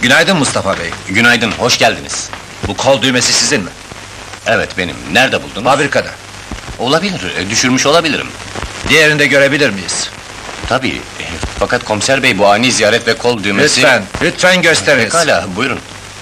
Günaydın Mustafa Bey. Günaydın, hoş geldiniz. Bu kol düğmesi sizin mi? Evet benim, nerede buldunuz? Fabrikada. Olabilir, düşürmüş olabilirim. Diğerini de görebilir miyiz? Tabii, fakat komiser bey bu ani ziyaret ve kol düğmesi... Lütfen gösteriniz. Pekala, buyurun.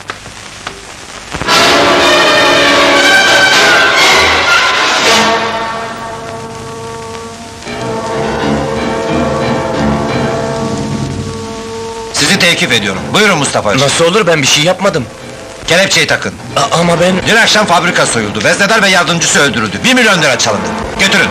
Sizi tekif ediyorum. Buyurun Mustafa Işık. Nasıl olur, ben bir şey yapmadım. Kelepçeyi takın. Ama ben... Dün akşam fabrika soyuldu. Veznedar ve yardımcısı öldürüldü. 1 milyon lira çalındı. Götürün.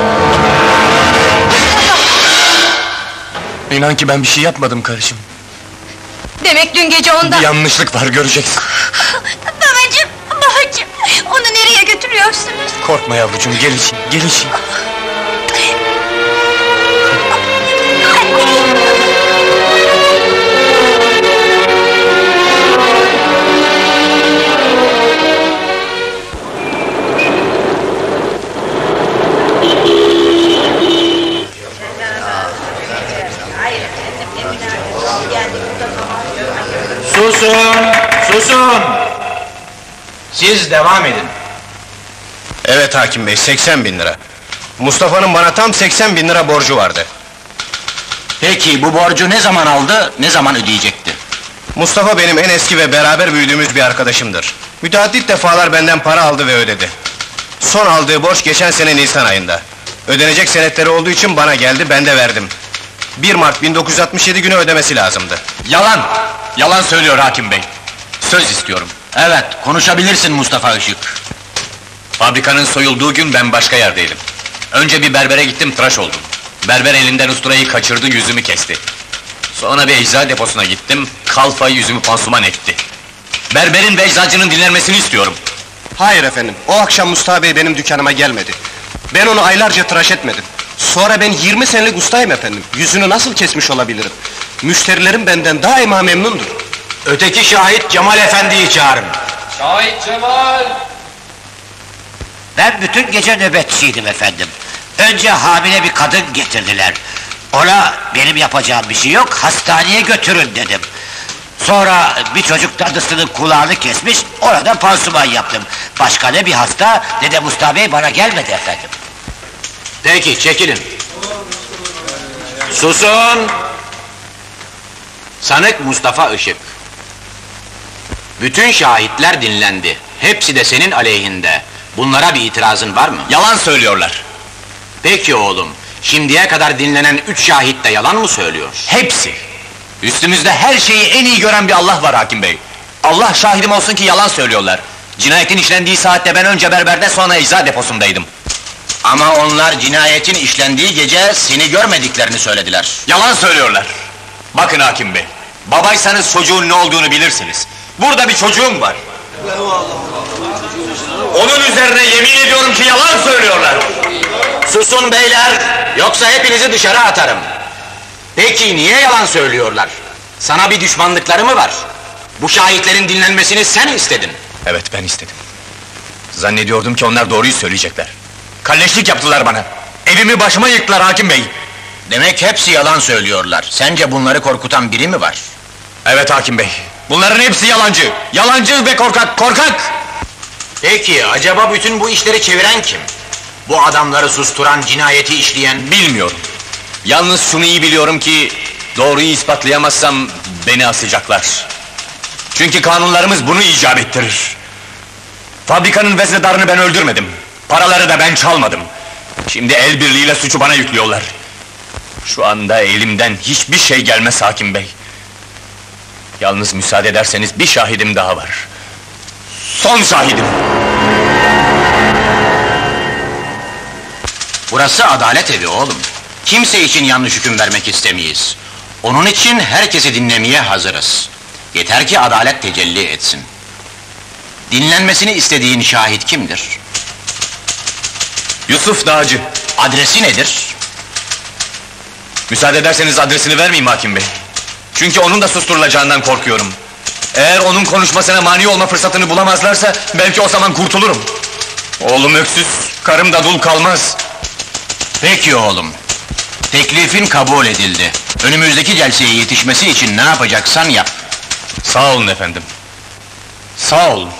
İnan ki ben bir şey yapmadım karıcığım. Demek dün gece onda... Bir yanlışlık var, göreceksin. Babacığım, babacığım! Onu nereye götürüyorsunuz? Korkma yavrucuğum, gelişin, gelişin. Susun! Susun! Siz devam edin. Evet hakim bey, 80 bin lira. Mustafa'nın bana tam 80 bin lira borcu vardı. Peki bu borcu ne zaman aldı, ne zaman ödeyecekti? Mustafa benim en eski ve beraber büyüdüğümüz bir arkadaşımdır. Müteaddit defalar benden para aldı ve ödedi. Son aldığı borç geçen sene Nisan ayında. Ödenecek senetleri olduğu için bana geldi, ben de verdim. 1 Mart 1967 günü ödemesi lazımdı. Yalan! Yalan söylüyor hakim bey. Söz istiyorum. Evet, konuşabilirsin Mustafa Işık. Fabrikanın soyulduğu gün ben başka yerdeydim. Önce bir berbere gittim, tıraş oldum. Berber elinden usturayı kaçırdı, yüzümü kesti. Sonra bir eczacı deposuna gittim, kalfa yüzümü pansuman etti. Berberin ve eczacının dinlenmesini istiyorum. Hayır efendim, o akşam Mustafa Bey benim dükkanıma gelmedi. Ben onu aylarca tıraş etmedim. Sonra ben 20 senelik ustayım efendim, yüzünü nasıl kesmiş olabilirim? Müşterilerim benden daima memnundur. Öteki şahit Cemal Efendi'yi çağırın. Şahit Cemal! Ben bütün gece nöbetçiydim efendim. Önce hamile bir kadın getirdiler. Ona benim yapacağım bir şey yok, hastaneye götürün dedim. Sonra bir çocuk dadısının kulağını kesmiş, ona da pansuman yaptım. Başka ne bir hasta, ne de Mustafa Bey bana gelmedi efendim. Peki, çekilin. Susun! Sanık Mustafa Işık. Bütün şahitler dinlendi. Hepsi de senin aleyhinde. Bunlara bir itirazın var mı? Yalan söylüyorlar. Peki oğlum, şimdiye kadar dinlenen 3 şahit de yalan mı söylüyor? Hepsi! Üstümüzde her şeyi en iyi gören bir Allah var hakim bey. Allah şahidim olsun ki yalan söylüyorlar. Cinayetin işlendiği saatte ben önce berberde, sonra ecza deposundaydım. Ama onlar cinayetin işlendiği gece seni görmediklerini söylediler. Yalan söylüyorlar. Bakın hakim bey, babaysanız çocuğun ne olduğunu bilirsiniz. Burada bir çocuğum var. Onun üzerine yemin ediyorum ki yalan söylüyorlar. Susun beyler, yoksa hepinizi dışarı atarım. Peki niye yalan söylüyorlar? Sana bir düşmanlıkları mı var? Bu şahitlerin dinlenmesini sen istedin. Evet, ben istedim. Zannediyordum ki onlar doğruyu söyleyecekler. Kalleşlik yaptılar bana. Evimi başıma yıktılar hakim bey. Demek hepsi yalan söylüyorlar. Sence bunları korkutan biri mi var? Evet hakim bey. Bunların hepsi yalancı. Yalancı ve korkak, korkak! Peki, acaba bütün bu işleri çeviren kim? Bu adamları susturan, cinayeti işleyen... Bilmiyorum. Yalnız şunu iyi biliyorum ki... doğruyu ispatlayamazsam beni asacaklar. Çünkü kanunlarımız bunu icap ettirir. Fabrikanın veznedarını ben öldürmedim. Paraları da ben çalmadım. Şimdi el birliğiyle suçu bana yüklüyorlar. Şu anda elimden hiçbir şey gelmez hakim bey. Yalnız müsaade ederseniz bir şahidim daha var. Son şahidim! Burası adalet evi oğlum. Kimse için yanlış hüküm vermek istemeyiz. Onun için herkesi dinlemeye hazırız. Yeter ki adalet tecelli etsin. Dinlenmesini istediğin şahit kimdir? Yusuf Dağcı. Adresi nedir? Müsaade ederseniz adresini vermeyeyim hakim bey. Çünkü onun da susturulacağından korkuyorum. Eğer onun konuşmasına mani olma fırsatını bulamazlarsa... belki o zaman kurtulurum. Oğlum öksüz, karım da dul kalmaz. Peki oğlum. Teklifin kabul edildi. Önümüzdeki celseye yetişmesi için ne yapacaksan yap. Sağ olun efendim. Sağ olun.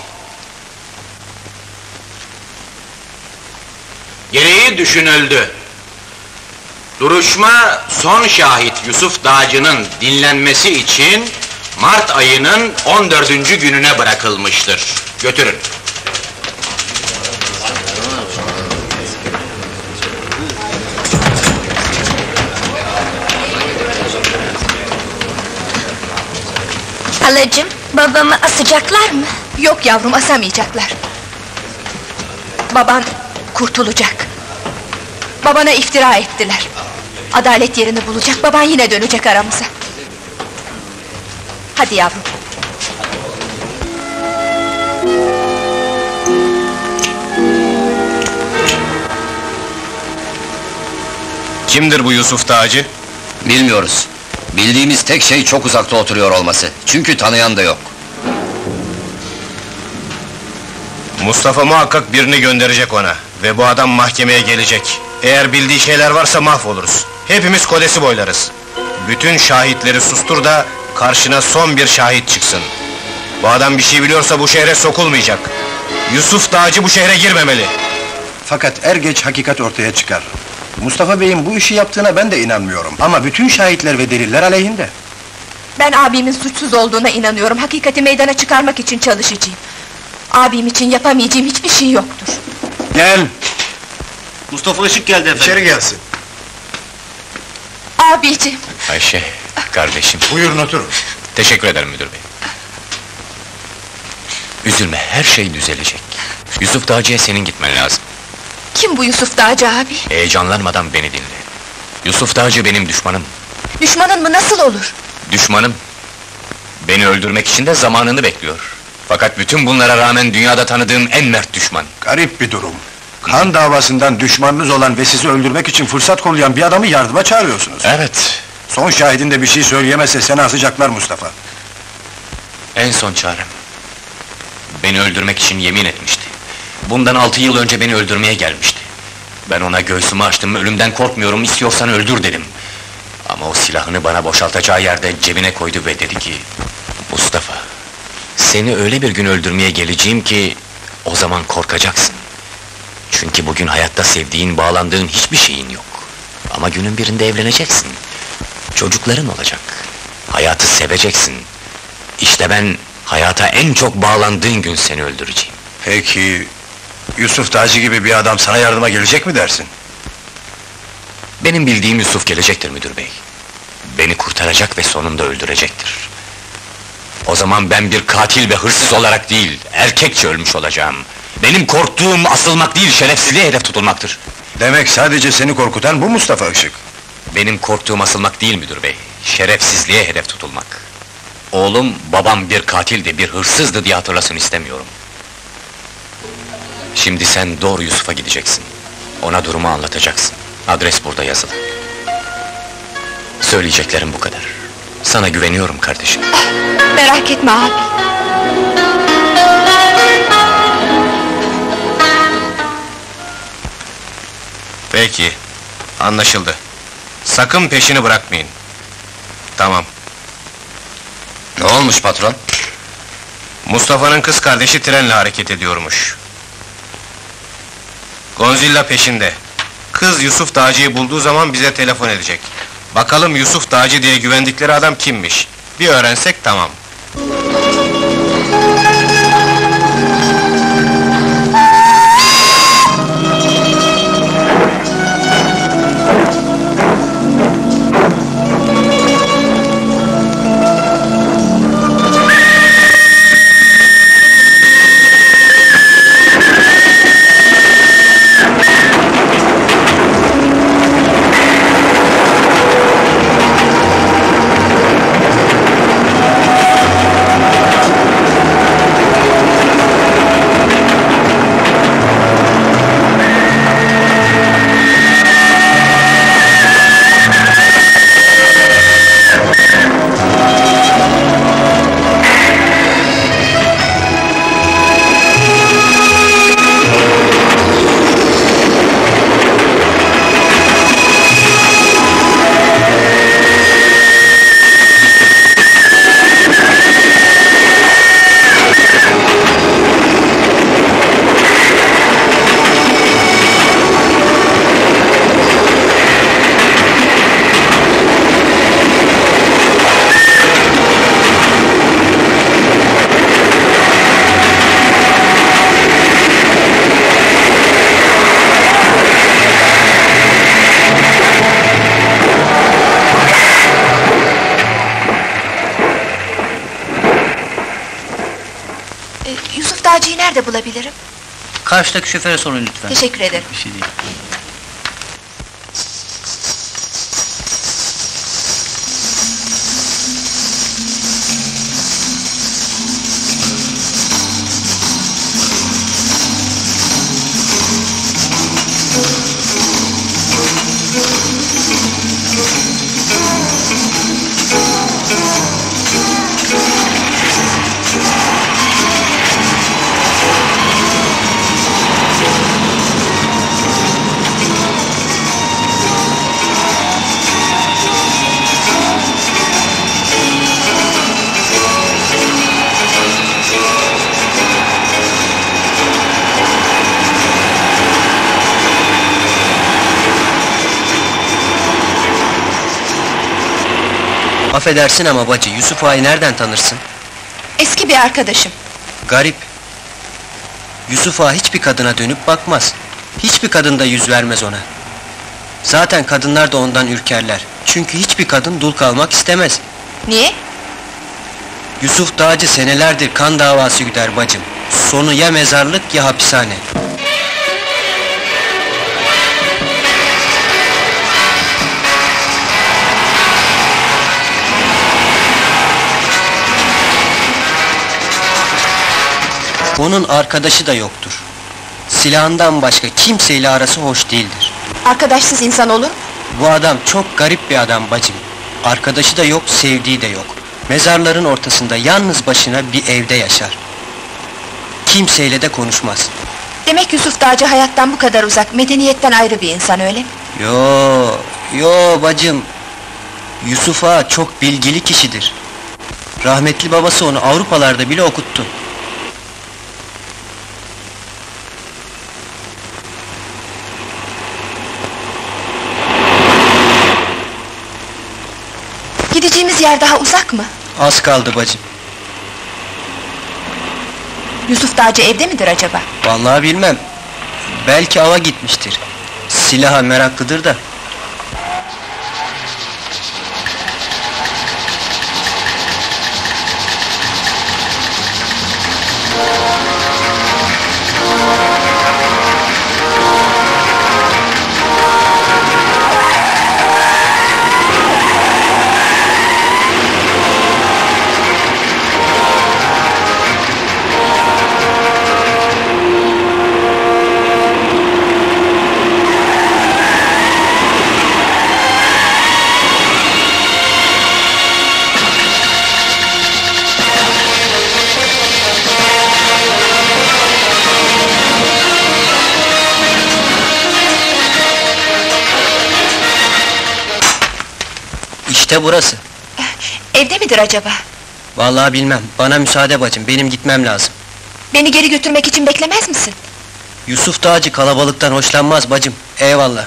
Gereği düşünüldü. Duruşma son şahit Yusuf Dağcı'nın dinlenmesi için Mart ayının 14. gününe bırakılmıştır. Götürün. Halacığım, babamı asacaklar mı? Yok yavrum, asamayacaklar. Baban kurtulacak. Babana iftira ettiler. Adalet yerini bulacak, baban yine dönecek aramıza. Hadi yavrum. Kimdir bu Yusuf Dağcı? Bilmiyoruz. Bildiğimiz tek şey çok uzakta oturuyor olması. Çünkü tanıyan da yok. Mustafa muhakkak birini gönderecek ona. Ve bu adam mahkemeye gelecek. Eğer bildiği şeyler varsa mahvoluruz. Hepimiz kodesi boylarız. Bütün şahitleri sustur da karşına son bir şahit çıksın. Bu adam bir şey biliyorsa bu şehre sokulmayacak. Yusuf Dağcı bu şehre girmemeli. Fakat er geç hakikat ortaya çıkar. Mustafa Bey'in bu işi yaptığına ben de inanmıyorum. Ama bütün şahitler ve deliller aleyhinde. Ben abimin suçsuz olduğuna inanıyorum. Hakikati meydana çıkarmak için çalışacağım. Abim için yapamayacağım hiçbir şey yoktur. Gel! Mustafa Işık geldi efendim. İçeri gelsin. Abicim, Ayşe, kardeşim. Buyurun oturun. Teşekkür ederim müdür bey. Üzülme, her şey düzelecek. Yusuf Dağcı'ya senin gitmen lazım. kim bu Yusuf Dağcı abi? Heyecanlanmadan beni dinle. Yusuf Dağcı benim düşmanım. Düşmanın mı, nasıl olur? Düşmanım. Beni öldürmek için de zamanını bekliyor. Fakat bütün bunlara rağmen dünyada tanıdığım en mert düşman. Garip bir durum. Kan davasından düşmanınız olan ve sizi öldürmek için fırsat kollayan bir adamı yardıma çağırıyorsunuz. Evet, Son şahidin de bir şey söyleyemezse seni asacaklar Mustafa. en son çarem. Beni öldürmek için yemin etmişti. Bundan 6 yıl önce beni öldürmeye gelmişti. Ben ona göğsümü açtım, ölümden korkmuyorum, istiyorsan öldür dedim. Ama o silahını bana boşaltacağı yerde cebine koydu ve dedi ki... Mustafa, seni öyle bir gün öldürmeye geleceğim ki... O zaman korkacaksın. Çünkü bugün hayatta sevdiğin, bağlandığın hiçbir şeyin yok. Ama günün birinde evleneceksin. Çocukların olacak. Hayatı seveceksin. İşte ben, hayata en çok bağlandığın gün seni öldüreceğim. Peki... Yusuf Dağcı gibi bir adam sana yardıma gelecek mi dersin? Benim bildiğim Yusuf gelecektir müdür bey. Beni kurtaracak ve sonunda öldürecektir. O zaman ben bir katil ve hırsız olarak değil, erkekçe ölmüş olacağım. Benim korktuğum asılmak değil, şerefsizliğe hedef tutulmaktır. Demek sadece seni korkutan bu Mustafa Işık. Benim korktuğum asılmak değil müdür bey, şerefsizliğe hedef tutulmak. Oğlum, babam bir katildi, bir hırsızdı diye hatırlasın istemiyorum. Şimdi sen doğru Yusuf'a gideceksin. Ona durumu anlatacaksın. Adres burada yazılı. Söyleyeceklerim bu kadar. Sana güveniyorum kardeşim. Merak etme abi. Peki, anlaşıldı. Sakın peşini bırakmayın. Tamam. Ne olmuş patron? Mustafa'nın kız kardeşi trenle hareket ediyormuş. Gonzilla peşinde. Kız Yusuf Dağcı'yı bulduğu zaman bize telefon edecek. Bakalım Yusuf Dağcı diye güvendikleri adam kimmiş? Bir öğrensek tamam. nerede bulabilirim? Karşıdaki şoföre sorun lütfen. Teşekkür ederim. Bir şey değil. Affedersin ama bacı, Yusuf Ağa'yı nereden tanırsın? Eski bir arkadaşım. Garip. Yusuf Ağa hiçbir kadına dönüp bakmaz. Hiçbir kadın da yüz vermez ona. Zaten kadınlar da ondan ürkerler. Çünkü hiçbir kadın dul kalmak istemez. Niye? Yusuf Dağcı senelerdir kan davası güder bacım. Sonu ya mezarlık ya hapishane. Onun arkadaşı da yoktur. Silahından başka kimseyle arası hoş değildir. Arkadaşsız insan olur mu? Bu adam çok garip bir adam bacım. Arkadaşı da yok, sevdiği de yok. Mezarların ortasında yalnız başına bir evde yaşar. Kimseyle de konuşmaz. Demek Yusuf Dağcı hayattan bu kadar uzak, medeniyetten ayrı bir insan, öyle mi? Yo bacım. Yusuf Ağa çok bilgili kişidir. Rahmetli babası onu Avrupalarda bile okuttu. Gideceğimiz yer daha uzak mı? Az kaldı bacım. Yusuf Dağcı evde midir acaba? Vallahi bilmem. Belki ava gitmiştir. Silaha meraklıdır da. İşte burası. Evde midir acaba? Vallahi bilmem. Bana müsaade bacım. Benim gitmem lazım. Beni geri götürmek için beklemez misin? Yusuf Dağcı kalabalıktan hoşlanmaz bacım. Eyvallah.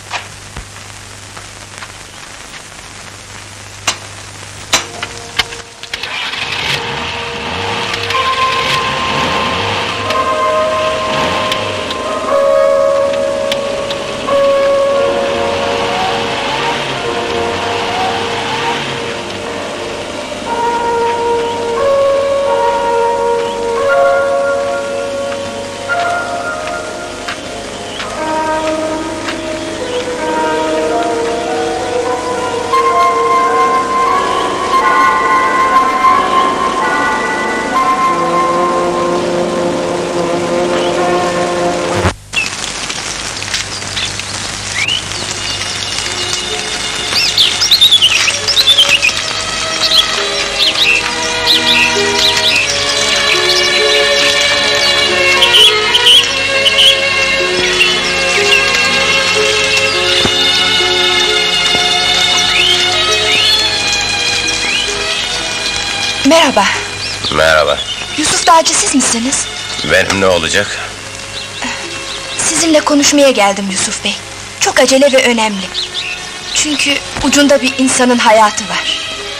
Merhaba. Merhaba. Yusuf Dağcı siz misiniz? Benim ne olacak? Sizinle konuşmaya geldim Yusuf Bey. Çok acele ve önemli. Çünkü ucunda bir insanın hayatı var.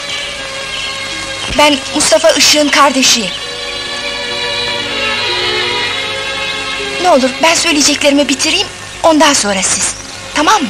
Ben Mustafa Işık'ın kardeşiyim. Ne olur ben söyleyeceklerimi bitireyim, ondan sonra siz. Tamam mı?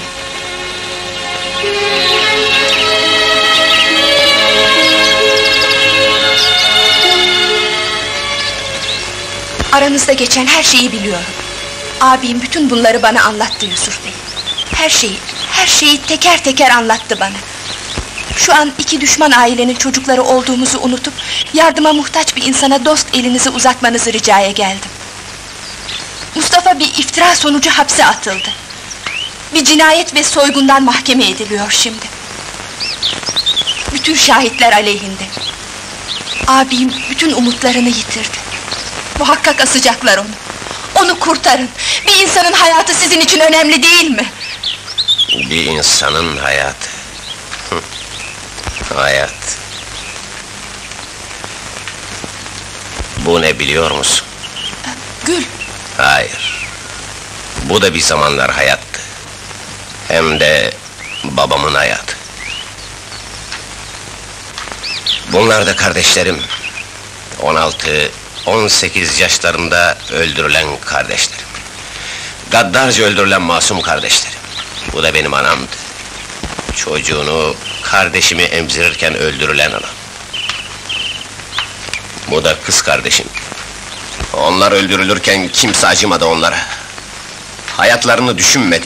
Aranızda geçen her şeyi biliyorum. Abim bütün bunları bana anlattı Yusuf Bey. Her şeyi teker teker anlattı bana. Şu an iki düşman ailenin çocukları olduğumuzu unutup yardıma muhtaç bir insana dost elinizi uzatmanızı ricaya geldim. Mustafa bir iftira sonucu hapse atıldı. Bir cinayet ve soygundan mahkeme ediliyor şimdi. Bütün şahitler aleyhinde. Abim bütün umutlarını yitirdi. Muhakkak asacaklar onu. Onu kurtarın. Bir insanın hayatı sizin için önemli değil mi? Bir insanın hayatı. Hayat. Bu ne biliyor musun? Gül. Hayır. Bu da bir zamanlar hayattı. Hem de babamın hayatı. Bunlar da kardeşlerim. 16-18 yaşlarında öldürülen kardeşlerim. Gaddarca öldürülen masum kardeşlerim. Bu da benim anamdı. Çocuğunu, kardeşimi emzirirken öldürülen anam. Bu da kız kardeşim. Onlar öldürülürken kimse acımadı onlara. Hayatlarını düşünmedi.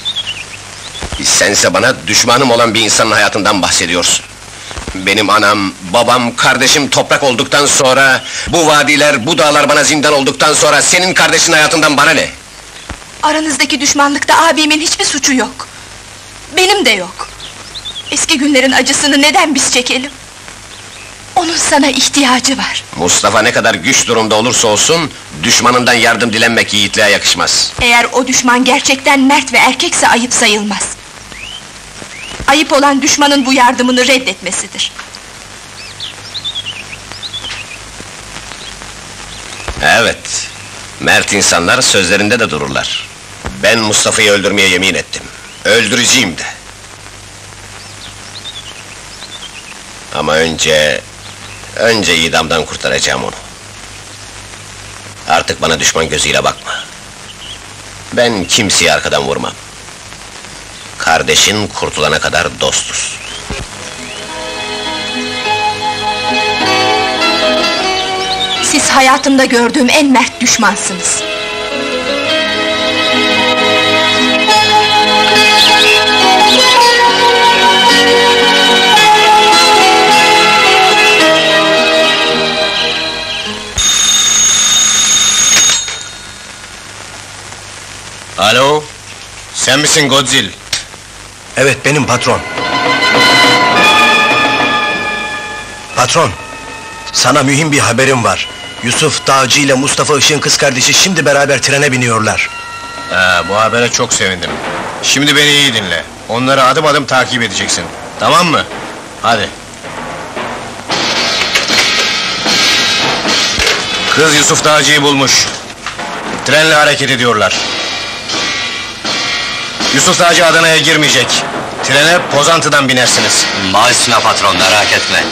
Sense bana düşmanım olan bir insanın hayatından bahsediyorsun. Benim anam, babam, kardeşim toprak olduktan sonra... ...bu vadiler, bu dağlar bana zindan olduktan sonra... ...senin kardeşin hayatından bana ne? Aranızdaki düşmanlıkta abimin hiçbir suçu yok. Benim de yok. Eski günlerin acısını neden biz çekelim? Onun sana ihtiyacı var. Mustafa ne kadar güç durumda olursa olsun... ...düşmanından yardım dilenmek yiğitliğe yakışmaz. Eğer o düşman gerçekten mert ve erkekse ayıp sayılmaz. Ayıp olan düşmanın bu yardımını reddetmesidir. Evet, mert insanlar sözlerinde de dururlar. Ben Mustafa'yı öldürmeye yemin ettim. Öldüreceğim de. Ama önce idamdan kurtaracağım onu. Artık bana düşman gözüyle bakma. Ben kimseyi arkadan vurmam. Kardeşin kurtulana kadar dostuz. Siz hayatımda gördüğüm en mert düşmansınız. Alo, sen misin Godzilla? Evet, benim patron. Patron, sana mühim bir haberim var. Yusuf Dağcı ile Mustafa Işık'ın kız kardeşi şimdi beraber trene biniyorlar. Bu habere çok sevindim. Şimdi beni iyi dinle. Onları adım adım takip edeceksin. Tamam mı? Hadi. Kız Yusuf Dağcı'yı bulmuş. Trenle hareket ediyorlar. Yusuf Dağcı Adana'ya girmeyecek. Trene Pozantı'dan binersiniz. Maaşına patron, merak etme.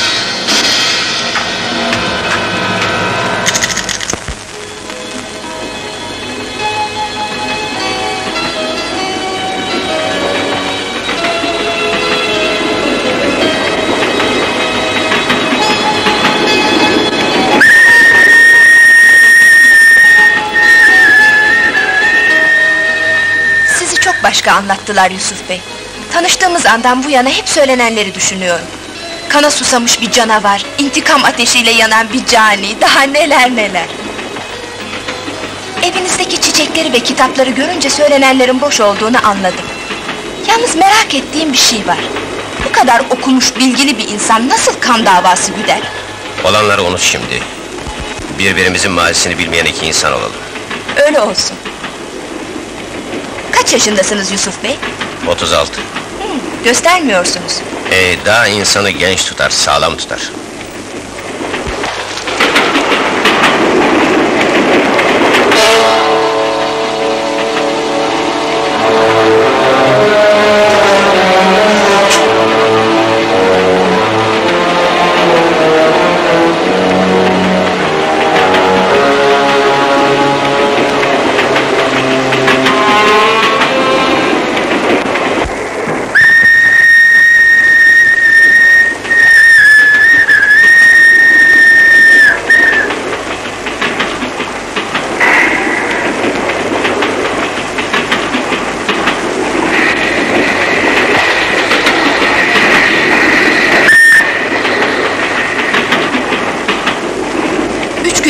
Başka anlattılar Yusuf Bey. Tanıştığımız andan bu yana hep söylenenleri düşünüyorum. Kana susamış bir canavar, intikam ateşiyle yanan bir cani, daha neler neler. Evinizdeki çiçekleri ve kitapları görünce söylenenlerin boş olduğunu anladım. Yalnız merak ettiğim bir şey var. Bu kadar okumuş, bilgili bir insan nasıl kan davası güder? Olanları unut şimdi. Birbirimizin mazisini bilmeyen iki insan olalım. Öyle olsun. Kaç yaşındasınız Yusuf Bey? 36. Göstermiyorsunuz. Daha insanı genç tutar, sağlam tutar.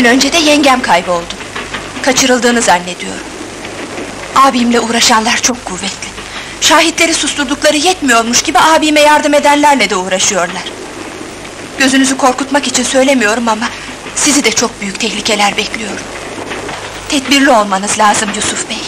gün önce de yengem kayboldu. Kaçırıldığını zannediyorum. Abimle uğraşanlar çok kuvvetli. Şahitleri susturdukları yetmiyormuş gibi abime yardım edenlerle de uğraşıyorlar. Gözünüzü korkutmak için söylemiyorum ama sizi de çok büyük tehlikeler bekliyor. Tedbirli olmanız lazım Yusuf Bey.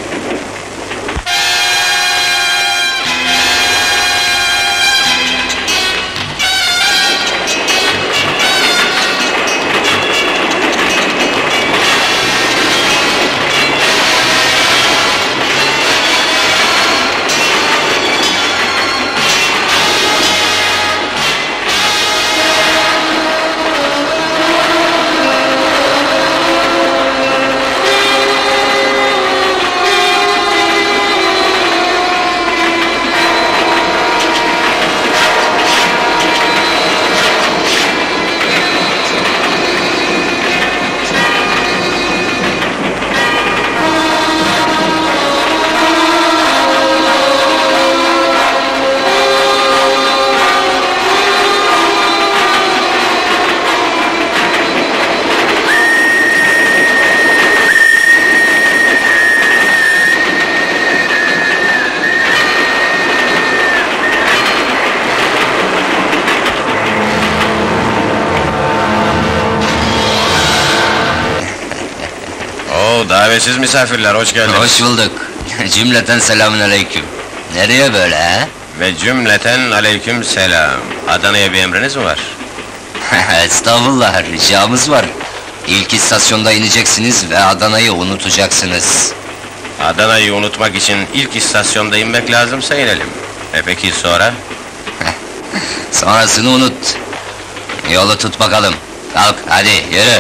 Davetsiz misafirler, hoş geldiniz. Hoş bulduk. Cümleten selamünaleyküm. Nereye böyle ha? Ve cümleten aleyküm selam. Adana'ya bir emriniz mi var? Estağfurullah, ricamız var. İlk istasyonda ineceksiniz ve Adana'yı unutacaksınız. Adana'yı unutmak için ilk istasyonda inmek lazımsa inelim. Peki sonra? Sonrasını unut. Yolu tut bakalım. Kalk, hadi yürü.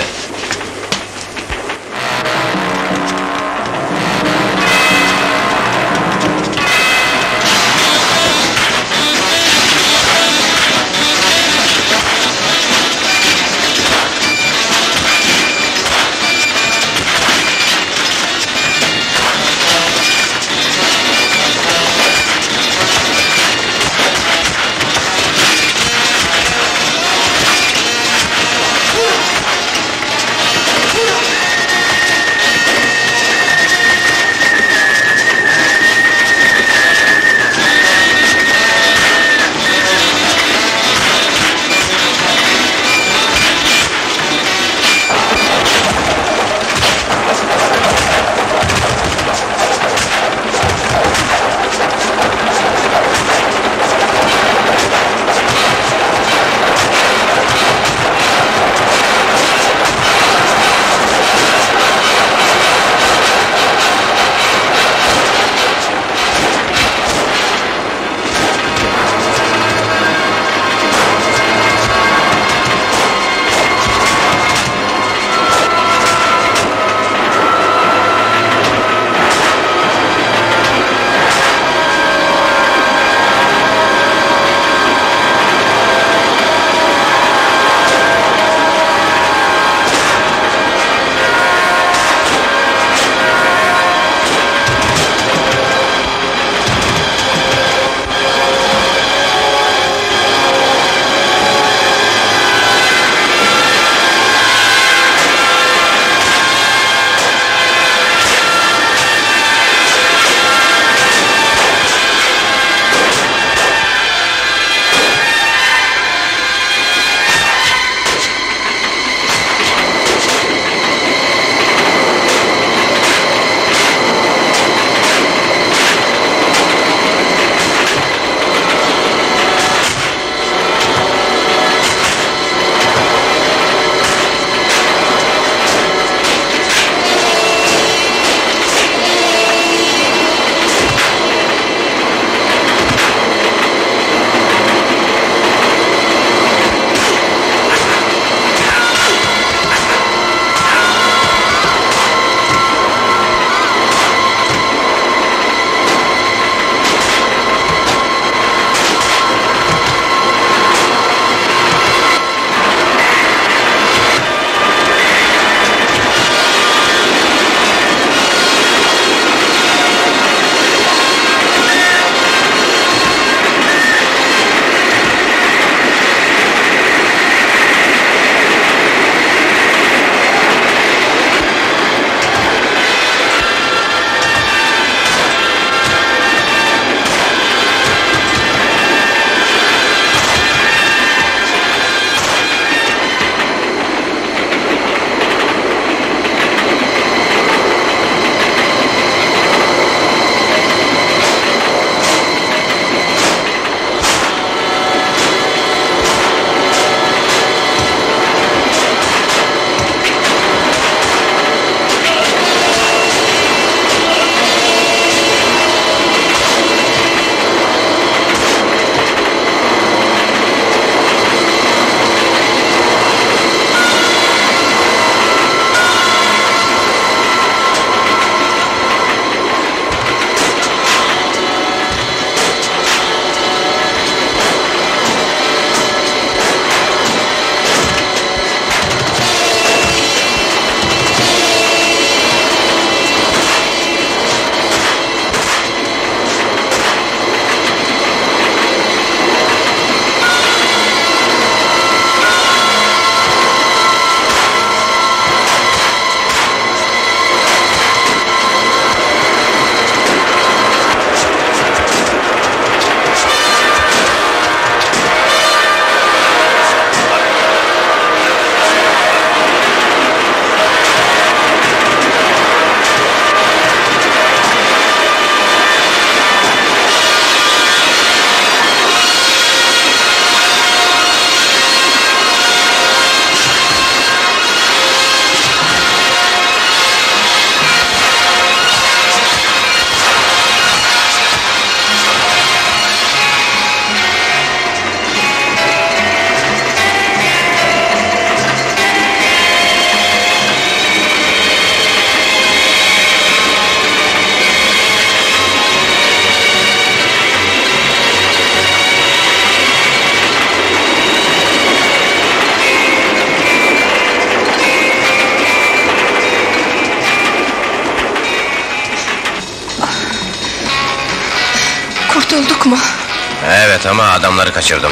Kurtulduk mu? Evet ama adamları kaçırdım.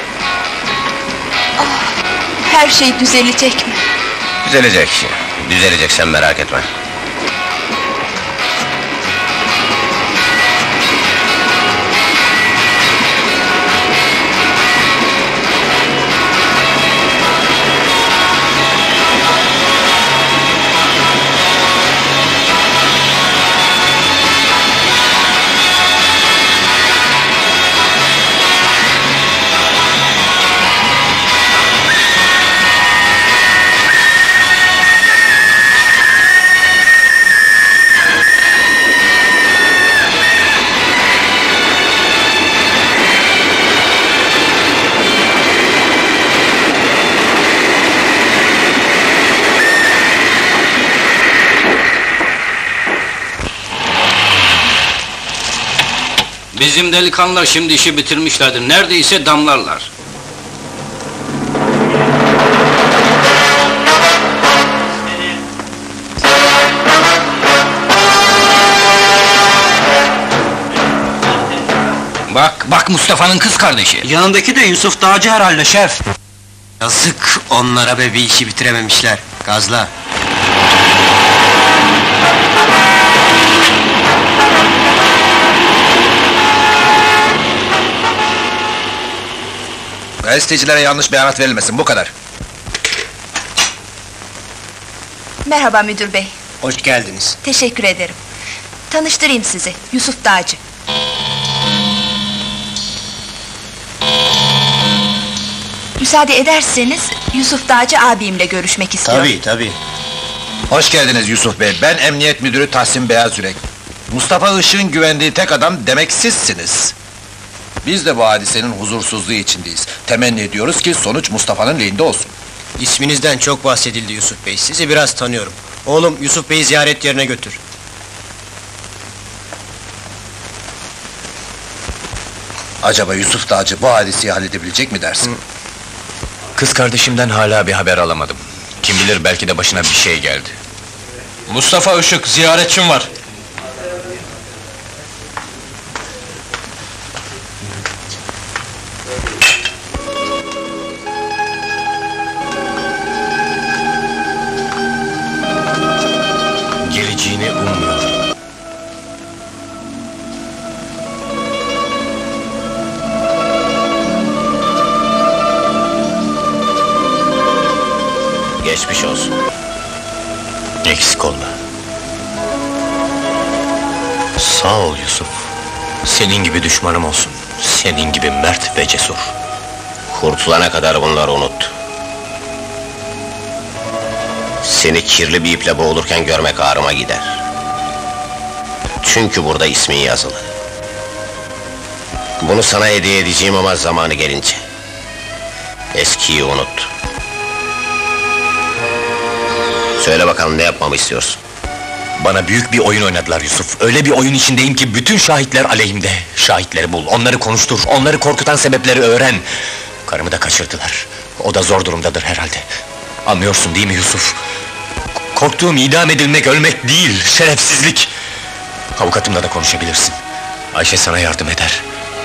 Her şey düzelecek mi? Düzelecek. Düzelecek, sen merak etme. Bizim delikanlılar şimdi işi bitirmişlerdir. Neredeyse damlarlar. Bak Mustafa'nın kız kardeşi. Yanındaki de Yusuf Dağcı herhalde şef. Yazık onlara be, bir işi bitirememişler. Gazla. Gazetecilere yanlış beyanat verilmesin, bu kadar. Merhaba müdür bey. Hoş geldiniz. Teşekkür ederim. Tanıştırayım sizi, Yusuf Dağcı. Müsaade ederseniz, Yusuf Dağcı abimle görüşmek istiyorum. Tabii. Hoş geldiniz Yusuf Bey, ben Emniyet Müdürü Tahsin Beyazürek. Mustafa Işık'ın güvendiği tek adam demek sizsiniz. Biz de bu hadisenin huzursuzluğu içindeyiz. Temenni ediyoruz ki sonuç Mustafa'nın lehinde olsun. İsminizden çok bahsedildi Yusuf Bey, sizi biraz tanıyorum. Oğlum, Yusuf Bey'i ziyaret yerine götür. Acaba Yusuf Dağcı bu hadiseyi halledebilecek mi dersin? Kız kardeşimden hala bir haber alamadım. Kim bilir, belki de başına bir şey geldi. Mustafa Işık, ziyaretçim var. Geleceğini ummuyorum. Geçmiş olsun. Eksik olma. Sağ ol Yusuf. Senin gibi düşmanım olsun. Senin gibi mert ve cesur. Kurtulana kadar bunları unut. Seni kirli bir iple boğulurken görmek ağrıma gider. Çünkü burada ismin yazılı. Bunu sana hediye edeceğim ama zamanı gelince. Eskiyi unut. Söyle bakalım, ne yapmamı istiyorsun? Bana büyük bir oyun oynadılar Yusuf. Öyle bir oyun içindeyim ki bütün şahitler aleyhimde. Şahitleri bul, onları konuştur, onları korkutan sebepleri öğren. Karımı da kaçırdılar. O da zor durumdadır herhalde. Anlıyorsun değil mi Yusuf? Korktuğum idam edilmek, ölmek değil, şerefsizlik. Avukatımla da konuşabilirsin. Ayşe sana yardım eder.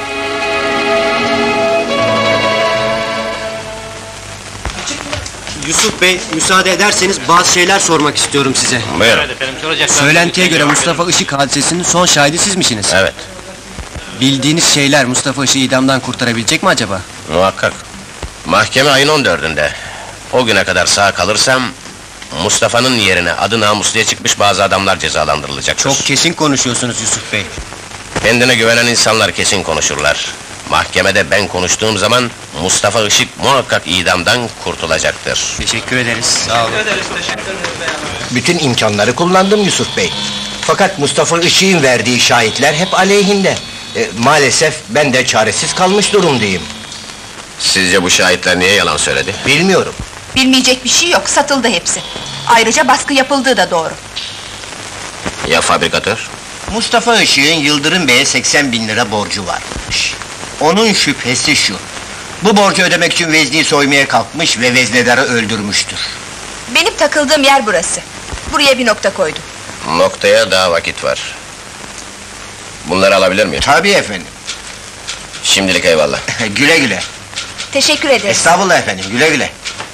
Yusuf Bey, müsaade ederseniz bazı şeyler sormak istiyorum size. Buyurun. Söylentiye göre Mustafa Işık hadisesinin son şahidi siz misiniz? Evet, Bildiğiniz şeyler Mustafa Işık'ı idamdan kurtarabilecek mi acaba? muhakkak. Mahkeme ayın 14'ünde. O güne kadar sağ kalırsam... Mustafa'nın yerine adı namusluya çıkmış bazı adamlar cezalandırılacaktır. Çok kesin konuşuyorsunuz Yusuf Bey. Kendine güvenen insanlar kesin konuşurlar. Mahkemede ben konuştuğum zaman Mustafa Işık muhakkak idamdan kurtulacaktır. Teşekkür ederiz. Sağ olun. Bütün imkanları kullandım Yusuf Bey. Fakat Mustafa Işık'ın verdiği şahitler hep aleyhinde. Maalesef ben de çaresiz kalmış durumdayım. Sizce bu şahitler niye yalan söyledi? Bilmiyorum. Bilmeyecek bir şey yok, satıldı hepsi. Ayrıca baskı yapıldığı da doğru. Ya fabrikatör? Mustafa Işık'ın Yıldırım Bey'e 80.000 lira borcu varmış. Onun şüphesi şu: bu borcu ödemek için vezneyi soymaya kalkmış ve veznedarı öldürmüştür. Benim takıldığım yer burası. Buraya bir nokta koydum. Noktaya daha vakit var. Bunları alabilir miyim? Tabii efendim. Şimdilik eyvallah. Güle güle. Teşekkür ederim. Estağfurullah efendim, güle güle.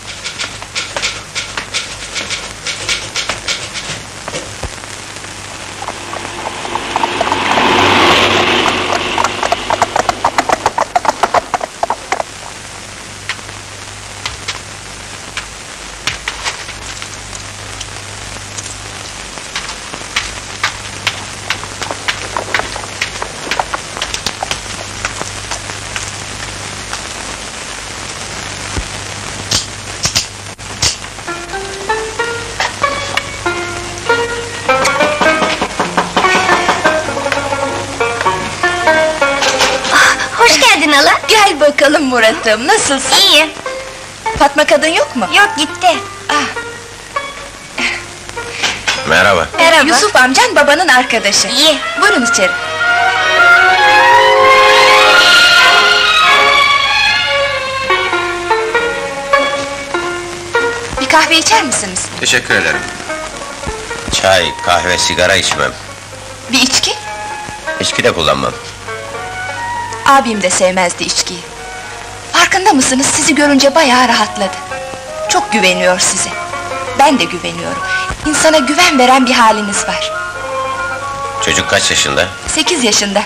Hoş geldin hala. Gel bakalım Murat'ım, nasılsın? İyi. Fatma kadın yok mu? Yok, gitti. Merhaba. Merhaba. Yusuf amcan babanın arkadaşı. İyi. Buyurun içeri. Bir kahve içer misiniz? Teşekkür ederim. Çay, kahve, sigara içmem. Bir içki? İçki de kullanmam. Abim de sevmezdi içkiyi. Farkında mısınız, sizi görünce bayağı rahatladı. Çok güveniyor size. Ben de güveniyorum. İnsana güven veren bir haliniz var. Çocuk kaç yaşında? 8 yaşında.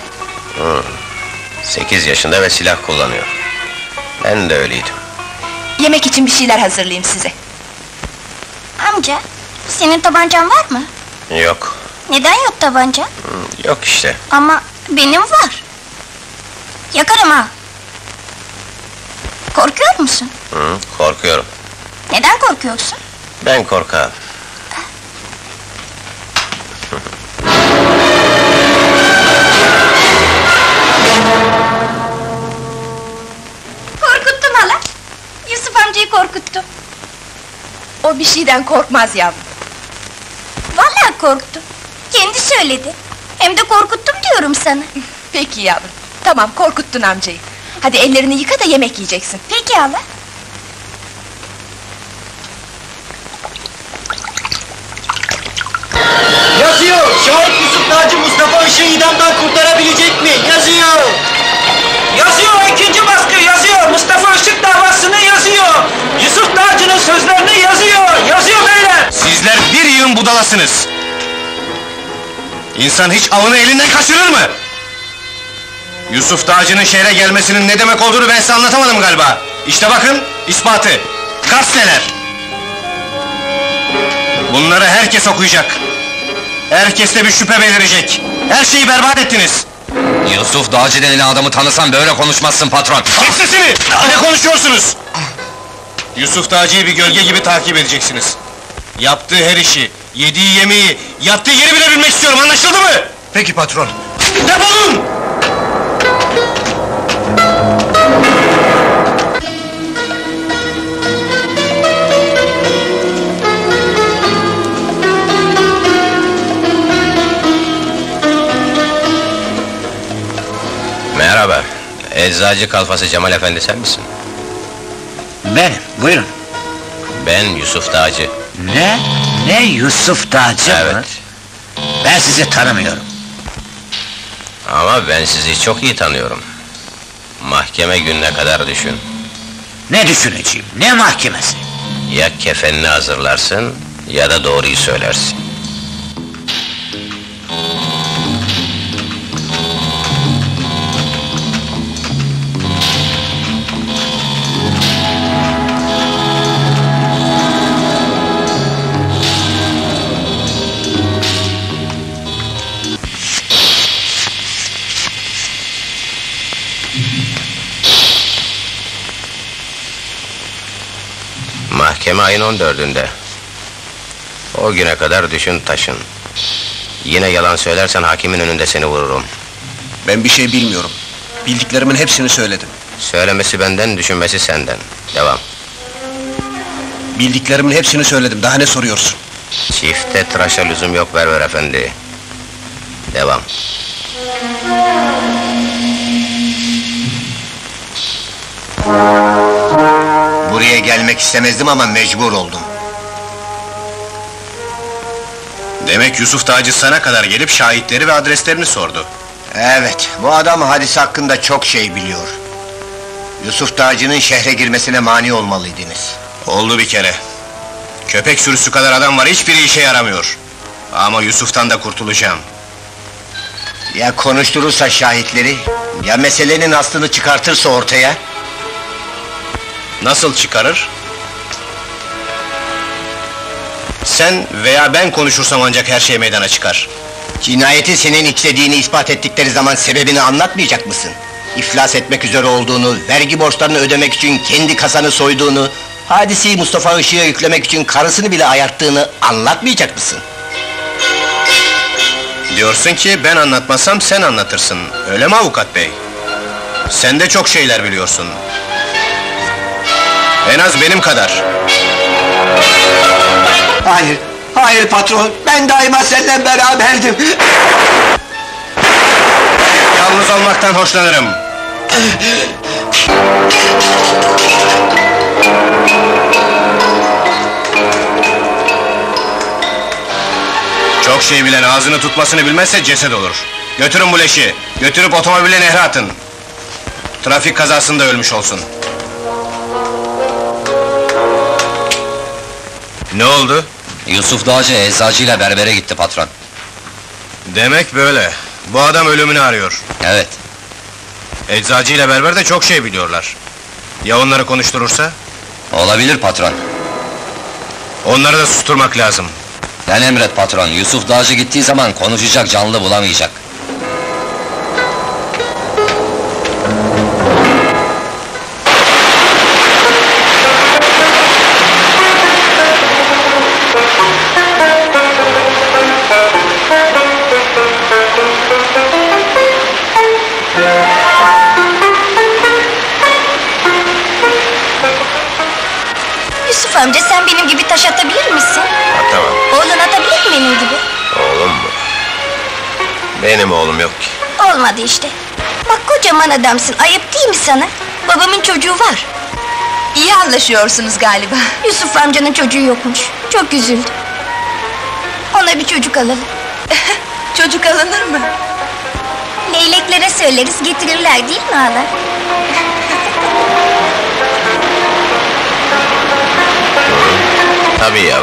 8 yaşında ve silah kullanıyor. Ben de öyleydim. Yemek için bir şeyler hazırlayayım size. Amca, senin tabancan var mı? Yok, Neden yok tabanca? yok işte. Ama benim var. Yakarım ha. Korkuyor musun? Korkuyorum. Neden korkuyorsun? Ben korkağım. Korkuttum hala. Yusuf amcayı korkuttum. O bir şeyden korkmaz yavrum. Vallahi korktum. Kendi söyledi. Hem de korkuttum diyorum sana. Peki yavrum, tamam korkuttun amcayı. Hadi ellerini yıka da yemek yiyeceksin. Peki hala. Yazıyor! Şahit Yusuf Naci Mustafa Işık'ı idamdan kurtarabilecek mi? Yazıyor! Yazıyor, ikinci baskı yazıyor. Mustafa Işık davasını yazıyor. Yusuf Naci'nin sözlerini yazıyor. Yazıyor beyler. Sizler bir yığın budalasınız. İnsan hiç avını elinden kaçırır mı? Yusuf Dağcı'nın şehre gelmesinin ne demek olduğunu ben size anlatamadım galiba. İşte bakın, ispatı. Gazeteler. Bunları herkes okuyacak. Herkeste bir şüphe belirecek. Her şeyi berbat ettiniz. Yusuf Dağcı denilen adamı tanısan böyle konuşmazsın patron. Kes sesini! Ne konuşuyorsunuz? Yusuf Dağcı'yı bir gölge gibi takip edeceksiniz. Yaptığı her işi, yediği yemeği, yattığı yeri bile bilmek istiyorum, anlaşıldı mı? Peki patron. Defolun! Merhaba. Eczacı kalfası Cemal Efendi sen misin? Benim, buyurun. Ben Yusuf Dağcı. Ne? Ne Yusuf Dağcı mı? Evet. Ben sizi tanımıyorum. Ama ben sizi çok iyi tanıyorum. Mahkeme gününe kadar düşün. Ne düşüneceğim, ne mahkemesi? Ya kefenini hazırlarsın, ya da doğruyu söylersin. Mahkeme ayın 14'ünde. O güne kadar düşün taşın. Yine yalan söylersen hakimin önünde seni vururum. Ben bir şey bilmiyorum. Bildiklerimin hepsini söyledim. Söylemesi benden, düşünmesi senden. Devam. Bildiklerimin hepsini söyledim, daha ne soruyorsun? Çifte tıraşa lüzum yok Berber efendi. Devam. Buraya gelmek istemezdim ama mecbur oldum. Demek Yusuf Dağcı sana kadar gelip şahitleri ve adreslerini sordu. Evet, bu adam hadise hakkında çok şey biliyor. Yusuf Dağcı'nın şehre girmesine mani olmalıydınız. Oldu bir kere. Köpek sürüsü kadar adam var, hiçbiri işe yaramıyor. Ama Yusuf'tan da kurtulacağım. Ya konuşturursa şahitleri, ya meselenin aslını çıkartırsa ortaya? Nasıl çıkarır? Sen veya ben konuşursam ancak her şey meydana çıkar. Cinayeti senin işlediğini ispat ettikleri zaman sebebini anlatmayacak mısın? İflas etmek üzere olduğunu, vergi borçlarını ödemek için kendi kasanı soyduğunu, hadiseyi Mustafa Işık'a yüklemek için karısını bile ayarttığını anlatmayacak mısın? Diyorsun ki ben anlatmasam sen anlatırsın, öyle mi avukat bey? Sen de çok şeyler biliyorsun. En az benim kadar. Hayır, hayır patron, ben daima seninle beraberdim. Yalnız olmaktan hoşlanırım. Çok şey bilen ağzını tutmasını bilmezse ceset olur. Götürün bu leşi, götürüp otomobile nehre atın. Trafik kazasında ölmüş olsun. Ne oldu? Yusuf Dağcı eczacıyla berbere gitti patron. Demek böyle. Bu adam ölümünü arıyor. Evet. Eczacıyla berber de çok şey biliyorlar. Ya onları konuşturursa? Olabilir patron. Onları da susturmak lazım. Sen emret patron, Yusuf Dağcı gittiği zaman konuşacak canlı bulamayacak. Yusuf amca, sen benim gibi taş atabilir misin? Atamam. Oğlun atabilir mi benim gibi? Oğlum mu? Benim oğlum yok ki. Olmadı işte. Bak kocaman adamsın, ayıp değil mi sana? Babamın çocuğu var. İyi anlaşıyorsunuz galiba. Yusuf amcanın çocuğu yokmuş. Çok üzüldüm. Ona bir çocuk alalım. Çocuk alınır mı? Leyleklere söyleriz, getirirler değil mi hala? Tabii yavrum.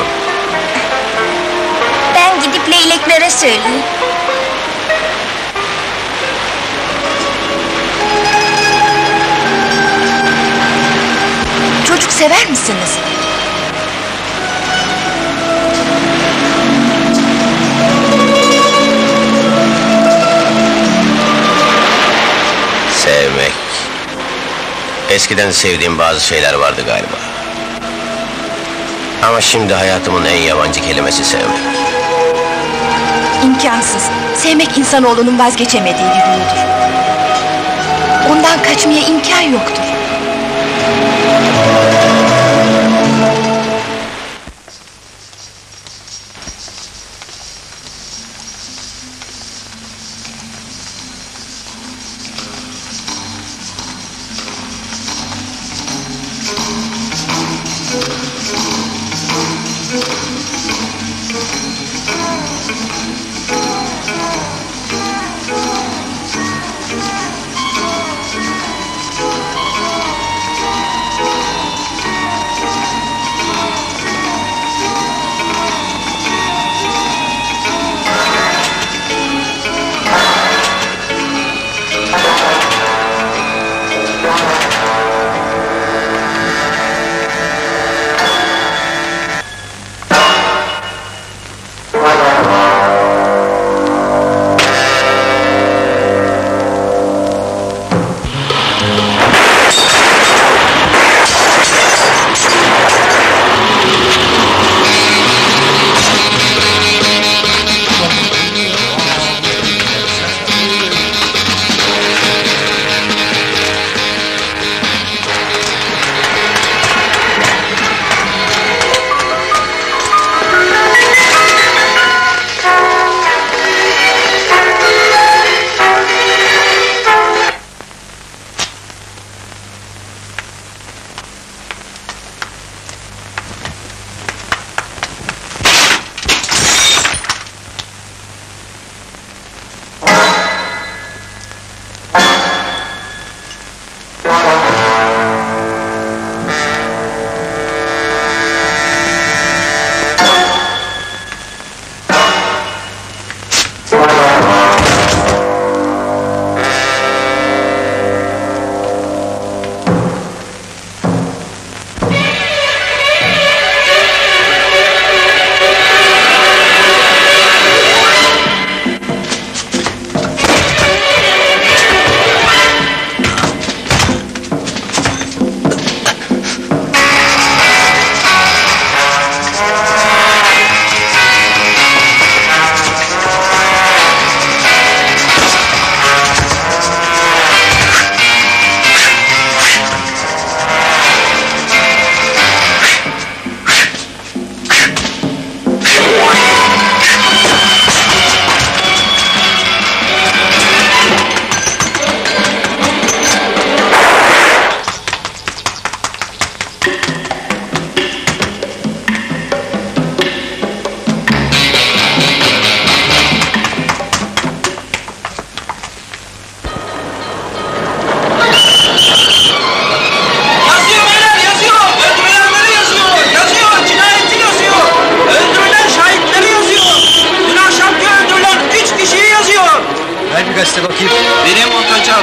Ben gidip leyleklere söyleyeyim. Çocuk sever misiniz? Sevmek. Eskiden sevdiğim bazı şeyler vardı galiba. Ama şimdi hayatımın en yabancı kelimesi sevmek. İmkansız. Sevmek insanoğlunun vazgeçemediği bir duyudur. Ondan kaçmaya imkan yoktur. Hangisi bakayım? Benim hocam.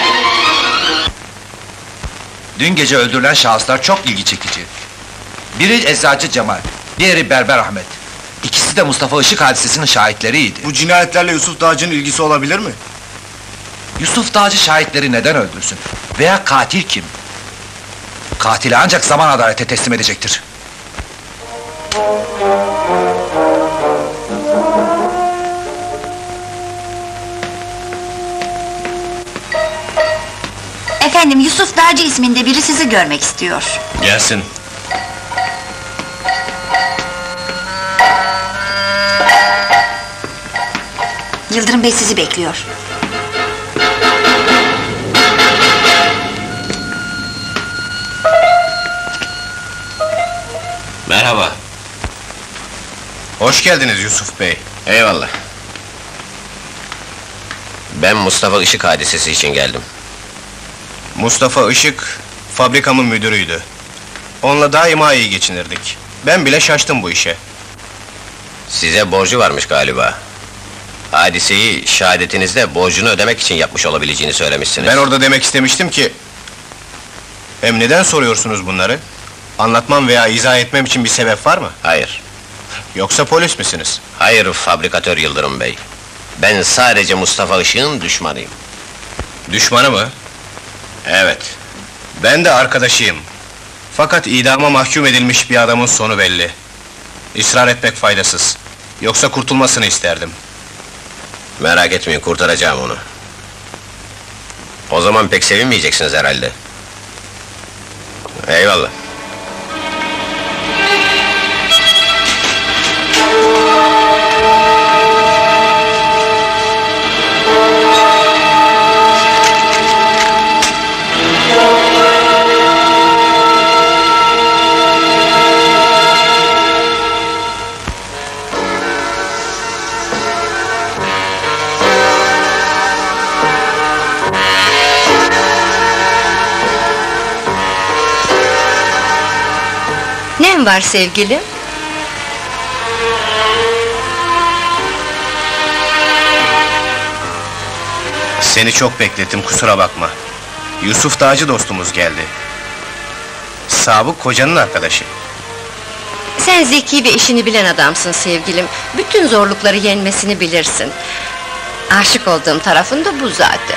Dün gece öldürülen şahıslar çok ilgi çekici. Biri eczacı Cemal, diğeri Berber Ahmet. İkisi de Mustafa Işık hadisesinin şahitleriydi. Bu cinayetlerle Yusuf Dağcı'nın ilgisi olabilir mi? Yusuf Dağcı şahitleri neden öldürsün? Veya katil kim? Katili ancak zaman adalete teslim edecektir. Efendim, Yusuf Dağcı isminde biri sizi görmek istiyor. Gelsin. Yıldırım Bey sizi bekliyor. Merhaba. Hoş geldiniz Yusuf Bey. Eyvallah. Ben Mustafa Işık hadisesi için geldim. Mustafa Işık, fabrikamın müdürüydü. Onunla daima iyi geçinirdik. Ben bile şaştım bu işe. Size borcu varmış galiba. Hadiseyi şehadetinizde borcunu ödemek için yapmış olabileceğini söylemişsiniz. Ben orada demek istemiştim ki... Hem neden soruyorsunuz bunları? Anlatmam veya izah etmem için bir sebep var mı? Hayır. Yoksa polis misiniz? Hayır, fabrikatör Yıldırım Bey. Ben sadece Mustafa Işık'ın düşmanıyım. Düşmanı mı? Evet. Ben de arkadaşıyım. Fakat idama mahkum edilmiş bir adamın sonu belli. İsrar etmek faydasız. Yoksa kurtulmasını isterdim. Merak etmeyin, kurtaracağım onu. O zaman pek sevinmeyeceksiniz herhalde. Eyvallah. Ne var sevgilim? Seni çok beklettim, kusura bakma. Yusuf Dağcı dostumuz geldi. Sabık kocanın arkadaşı. Sen zeki ve işini bilen adamsın sevgilim. Bütün zorlukları yenmesini bilirsin. Aşık olduğum tarafın da bu zaten.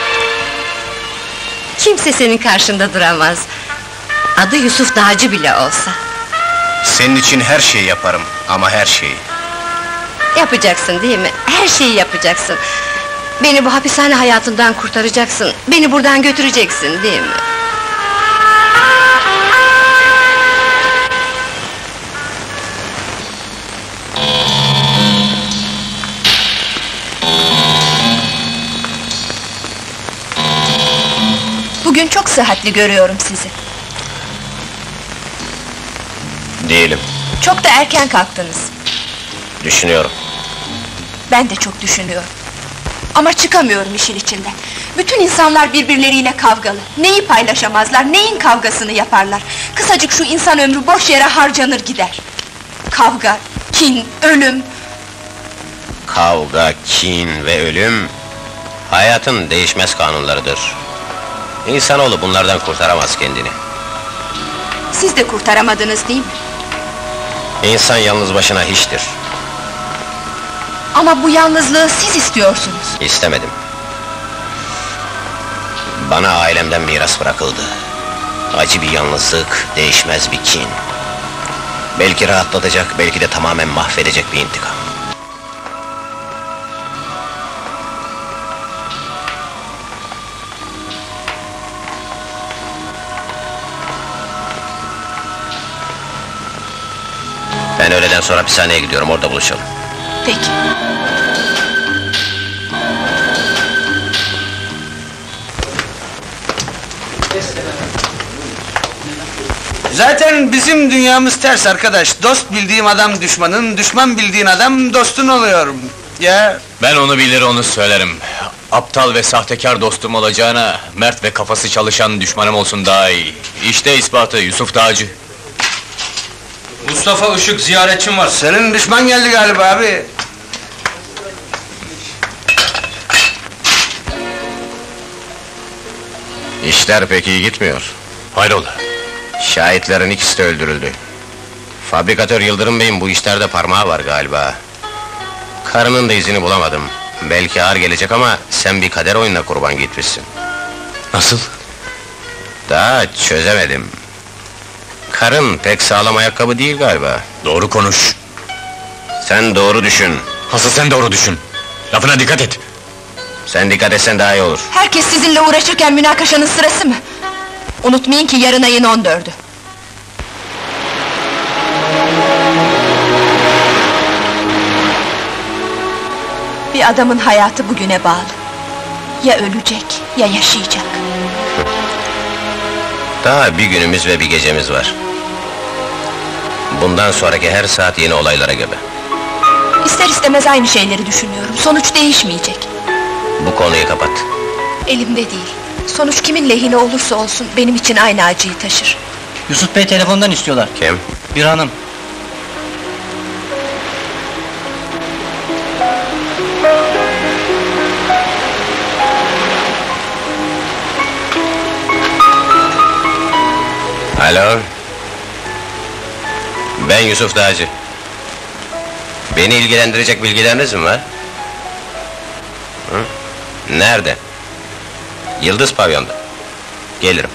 Kimse senin karşında duramaz. Adı Yusuf Dağcı bile olsa. Senin için her şeyi yaparım, ama her şeyi. Yapacaksın değil mi? Her şeyi yapacaksın. Beni bu hapishane hayatından kurtaracaksın. Beni buradan götüreceksin değil mi? Bugün çok sıhhatli görüyorum sizi. Değilim. Çok da erken kalktınız. Düşünüyorum. Ben de çok düşünüyorum. Ama çıkamıyorum işin içinden. Bütün insanlar birbirleriyle kavgalı. Neyi paylaşamazlar, neyin kavgasını yaparlar. Kısacık şu insan ömrü boş yere harcanır gider. Kavga, kin, ölüm. Kavga, kin ve ölüm... hayatın değişmez kanunlarıdır. İnsanoğlu bunlardan kurtaramaz kendini. Siz de kurtaramadınız değil mi? İnsan yalnız başına hiçtir. Ama bu yalnızlığı siz istiyorsunuz. İstemedim. Bana ailemden miras bırakıldı. Acı bir yalnızlık, değişmez bir kin. Belki rahatlatacak, belki de tamamen mahvedecek bir intikam. Ben öğleden sonra hapishaneye gidiyorum, orada buluşalım. Peki. Zaten bizim dünyamız ters arkadaş. Dost bildiğim adam düşmanın, düşman bildiğin adam dostun oluyor. Ya Ben onu bilir, onu söylerim. Aptal ve sahtekar dostum olacağına... mert ve kafası çalışan düşmanım olsun daha iyi. İşte ispatı, Yusuf Dağcı. Mustafa Işık ziyaretçim var. Senin düşman geldi galiba abi. İşler pek iyi gitmiyor. Hayrola? Şahitlerin ikisi de öldürüldü. Fabrikatör Yıldırım Bey'in bu işlerde parmağı var galiba. Karının da izini bulamadım. Belki ağır gelecek ama sen bir kader oyununa kurban gitmişsin. Nasıl? Daha çözemedim. Karın pek sağlam ayakkabı değil galiba. Doğru konuş. Sen doğru düşün. Asıl sen doğru düşün. Lafına dikkat et. Sen dikkat etsen daha iyi olur. Herkes sizinle uğraşırken münakaşanın sırası mı? Unutmayın ki yarın ayın 14'ü. Bir adamın hayatı bugüne bağlı. Ya ölecek, ya yaşayacak. Daha bir günümüz ve bir gecemiz var. Bundan sonraki her saat yeni olaylara gebe. İster istemez aynı şeyleri düşünüyorum. Sonuç değişmeyecek. Bu konuyu kapat. Elimde değil. Sonuç kimin lehine olursa olsun benim için aynı acıyı taşır. Yusuf Bey telefondan istiyorlar. Kim? Bir hanım. Alo. Ben Yusuf Dağcı. Beni ilgilendirecek bilgileriniz mi var? Hı? Nerede? Yıldız Pavyon'da. Gelirim.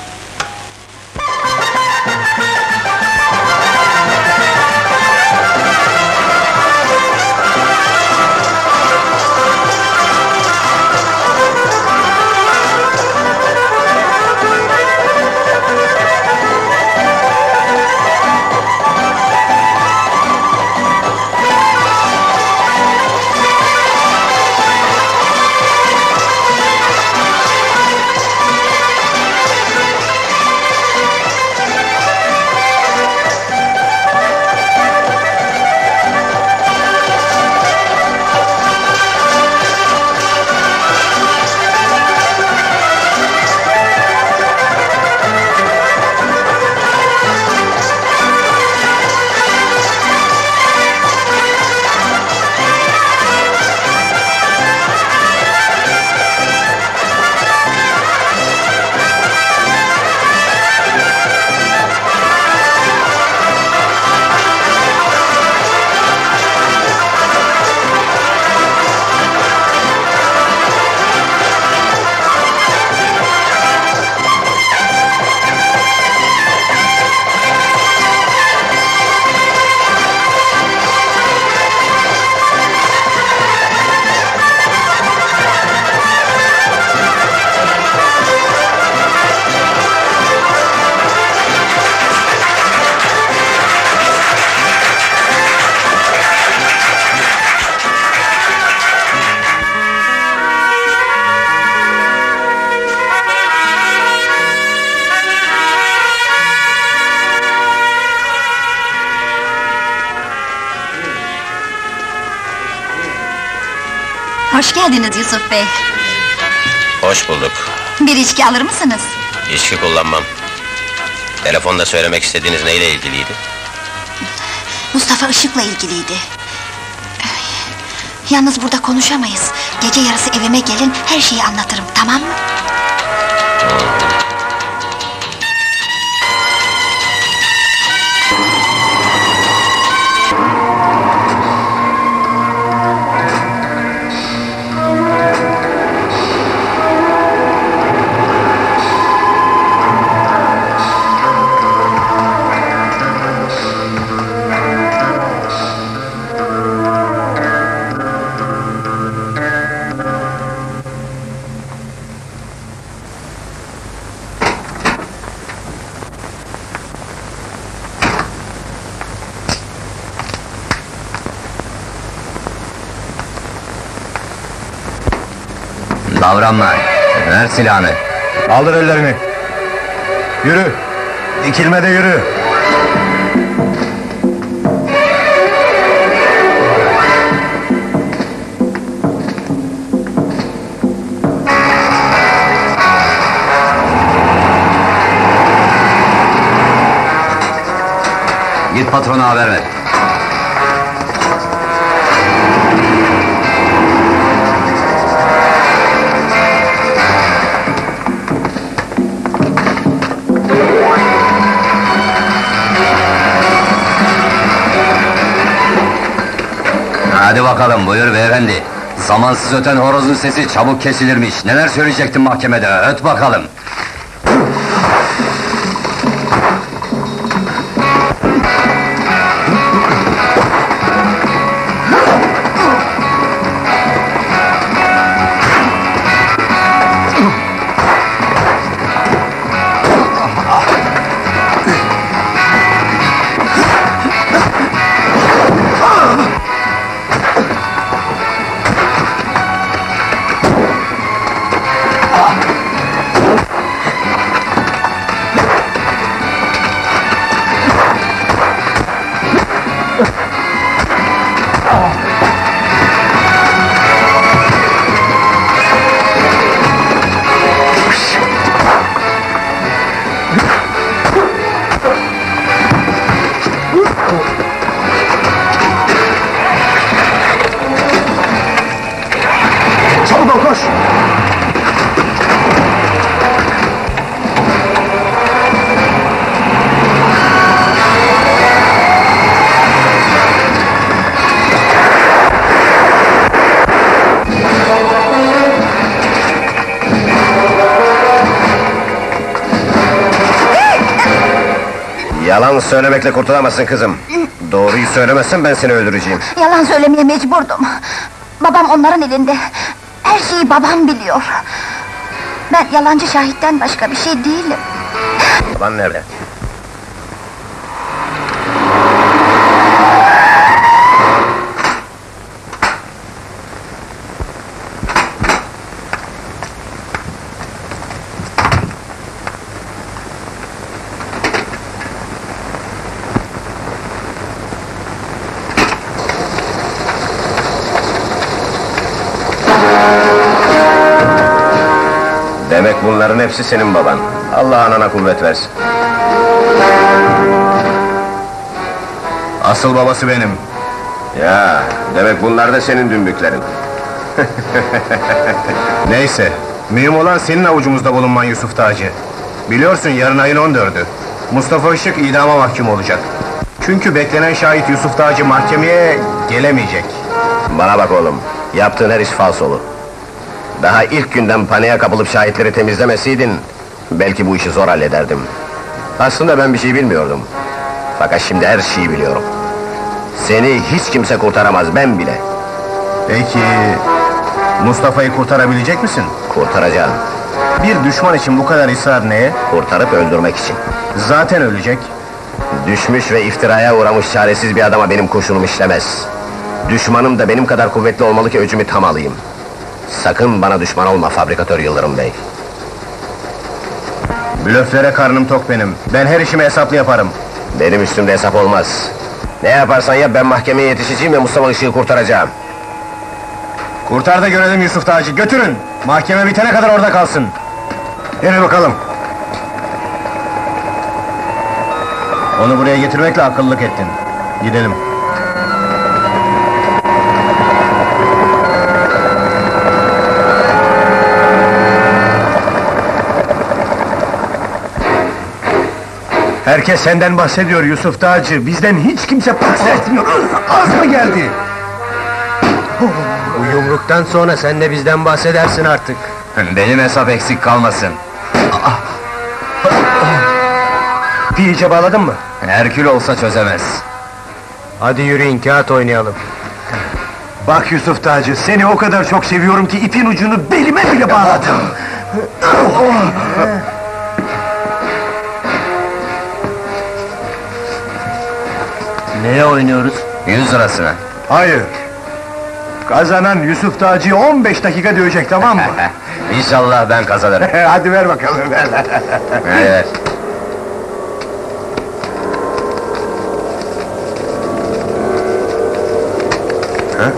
Hoş geldiniz Yusuf Bey. Hoş bulduk. Bir içki alır mısınız? İçki kullanmam. Telefonda söylemek istediğiniz neyle ilgiliydi? Mustafa Işık'la ilgiliydi. Yalnız burada konuşamayız. Gece yarısı evime gelin, her şeyi anlatırım, tamam mı? Davranma! Ver silahını! Kaldır ellerini! Yürü! Dikilme de yürü! Git patrona haber ver! Hadi bakalım, buyur beyefendi. Zamansız öten horozun sesi çabuk kesilirmiş. Neler söyleyecektin mahkemede, öt bakalım. Yalan söylemekle kurtulamazsın kızım. Doğruyu söylemezsen ben seni öldüreceğim. Yalan söylemeye mecburdum. Babam onların elinde. Her şeyi babam biliyor. Ben yalancı şahitten başka bir şey değilim. Baban nerede? Demek bunların hepsi senin baban. Allah anana kuvvet versin. Asıl babası benim. Ya, demek bunlar da senin dümbüklerin. Neyse, mühim olan senin avucumuzda bulunman Yusuf Taci. Biliyorsun yarın ayın 14'ü. Mustafa Işık idama mahkum olacak. Çünkü beklenen şahit Yusuf Taci mahkemeye gelemeyecek. Bana bak oğlum, yaptığın her iş falsolu. Daha ilk günden paniğe kapılıp şahitleri temizlemeseydin, belki bu işi zor hallederdim. Aslında ben bir şey bilmiyordum. Fakat şimdi her şeyi biliyorum. Seni hiç kimse kurtaramaz, ben bile. Peki, Mustafa'yı kurtarabilecek misin? Kurtaracağım. Bir düşman için bu kadar ısrar neye? Kurtarıp öldürmek için. Zaten ölecek. Düşmüş ve iftiraya uğramış çaresiz bir adama benim kurşunum işlemez. Düşmanım da benim kadar kuvvetli olmalı ki öcümü tam alayım. Sakın bana düşman olma fabrikatör Yıldırım Bey. Blöflere karnım tok benim. Ben her işimi hesaplı yaparım. Benim üstümde hesap olmaz. Ne yaparsan yap, ben mahkemeye yetişeceğim ve Mustafa Işık'ı kurtaracağım. Kurtar da görelim Yusuf Taci, götürün! Mahkeme bitene kadar orada kalsın. Yürü bakalım. Onu buraya getirmekle akıllılık ettin. Gidelim. Herkes senden bahsediyor Yusuf Taci, bizden hiç kimse bahsetmiyor. Az mı geldi? Bu yumruktan sonra sen de bizden bahsedersin artık. Benim hesap eksik kalmasın. Bir iyice bağladın mı? Herkül olsa çözemez. Hadi yürüyün, kağıt oynayalım. Bak Yusuf Taci, seni o kadar çok seviyorum ki ipin ucunu belime bile bağladım. Neye oynuyoruz? 100 lirasına. Hayır. Kazanan Yusuf Taci'yi 15 dakika dövecek, tamam mı? İnşallah ben kazanırım. Hadi ver bakalım, ver. Evet. Ha?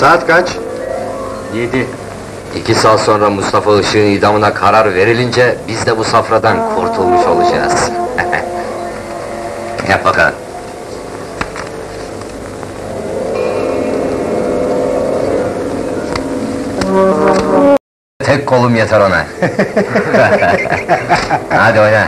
Saat kaç? 7. 2 saat sonra Mustafa Işık'ın idamına karar verilince biz de bu safradan kurtulmuş olacağız. Yap bakalım. Tek kolum yeter ona. Hadi oyna.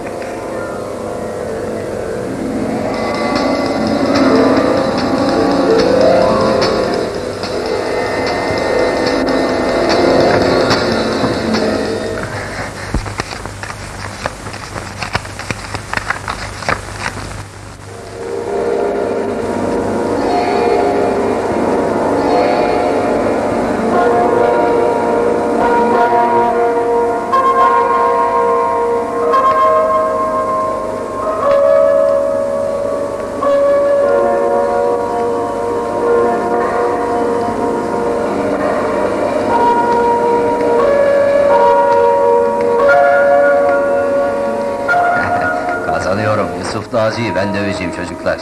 Kazanıyorum. Yusuf Dağcı'yı ben döveceğim çocuklar.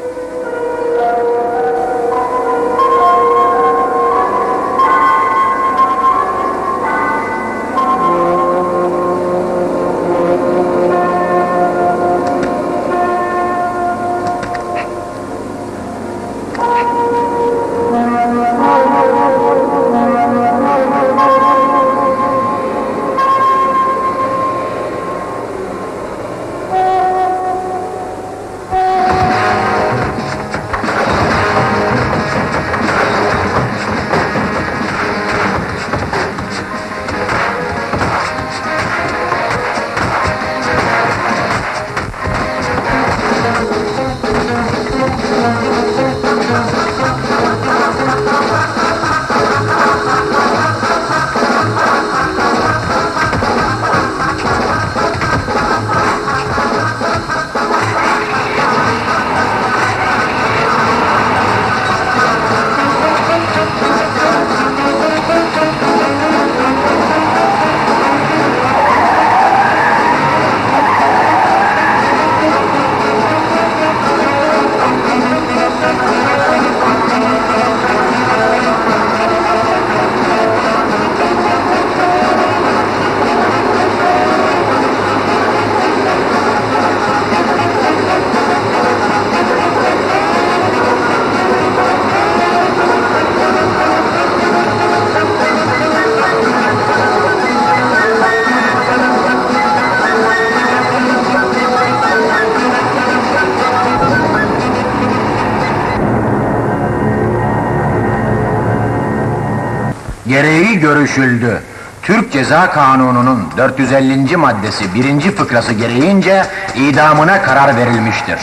Gereği görüşüldü. Türk Ceza Kanunu'nun 450. maddesi 1. fıkrası gereğince idamına karar verilmiştir.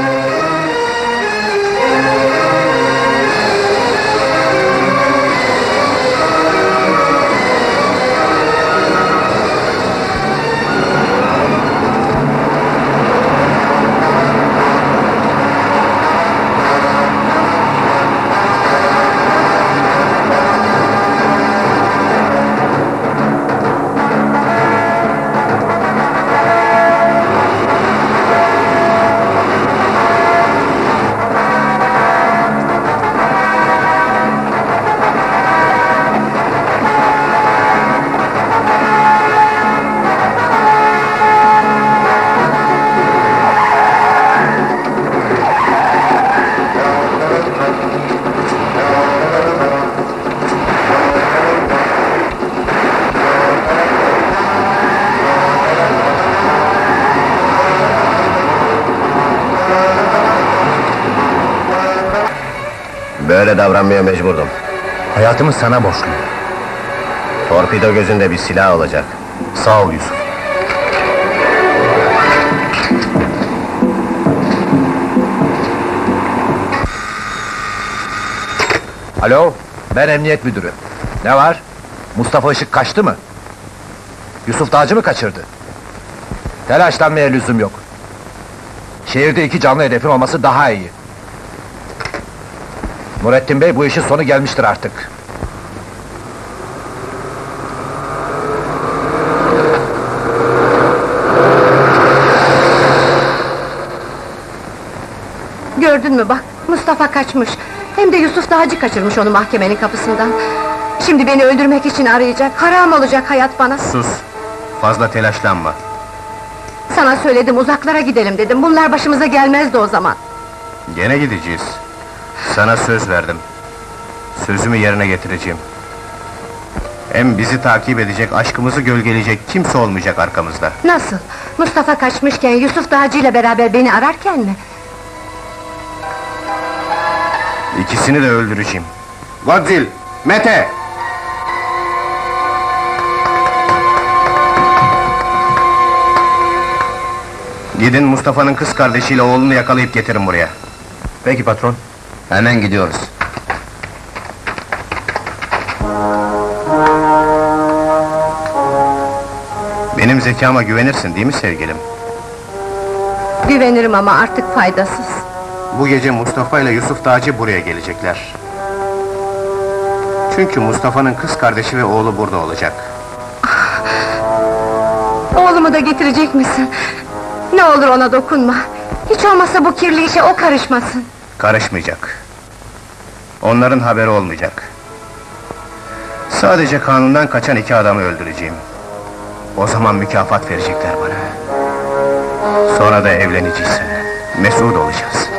Böyle davranmaya mecburdum. Hayatımı sana borçluyum. Torpido gözünde bir silah olacak. Sağ ol Yusuf. Alo, ben emniyet müdürü. Ne var? Mustafa Işık kaçtı mı? Yusuf Dağcı mı kaçırdı? Telaşlanmaya lüzum yok. Şehirde 2 canlı hedefin olması daha iyi. Nurettin Bey, bu işin sonu gelmiştir artık. Gördün mü bak, Mustafa kaçmış. Hem de Yusuf Dağcı kaçırmış onu mahkemenin kapısından. Şimdi beni öldürmek için arayacak, haram olacak hayat bana. Sus! Fazla telaşlanma. Sana söyledim, uzaklara gidelim dedim, bunlar başımıza gelmezdi o zaman. Gene gideceğiz. Sana söz verdim. Sözümü yerine getireceğim. Hem bizi takip edecek, aşkımızı gölgeleyecek kimse olmayacak arkamızda. Nasıl? Mustafa kaçmışken, Yusuf Dağcı ile beraber beni ararken mi? İkisini de öldüreceğim. Godzil! Mete! Gidin Mustafa'nın kız kardeşiyle oğlunu yakalayıp getirin buraya. Peki patron. Hemen gidiyoruz. Benim zekama güvenirsin değil mi sevgilim? Güvenirim ama artık faydasız. Bu gece Mustafa ile Yusuf Dağcı buraya gelecekler. Çünkü Mustafa'nın kız kardeşi ve oğlu burada olacak. Oğlumu da getirecek misin? Ne olur ona dokunma. Hiç olmazsa bu kirli işe o karışmasın. Karışmayacak. Onların haberi olmayacak. Sadece kanundan kaçan 2 adamı öldüreceğim. O zaman mükafat verecekler bana. Sonra da evleneceğiz seninle. Mesut olacağız.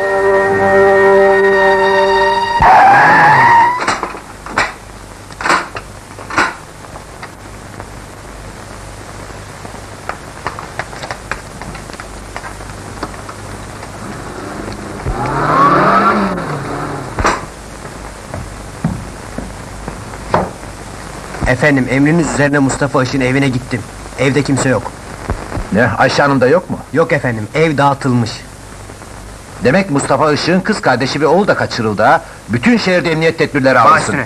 Efendim, emriniz üzerine Mustafa Işık'ın evine gittim. Evde kimse yok. Ne, Ayşe Hanım da yok mu? Yok efendim, ev dağıtılmış. Demek Mustafa Işık'ın kız kardeşi ve oğlu da kaçırıldı ha? Bütün şehirde emniyet tedbirleri alınsın. üstüne.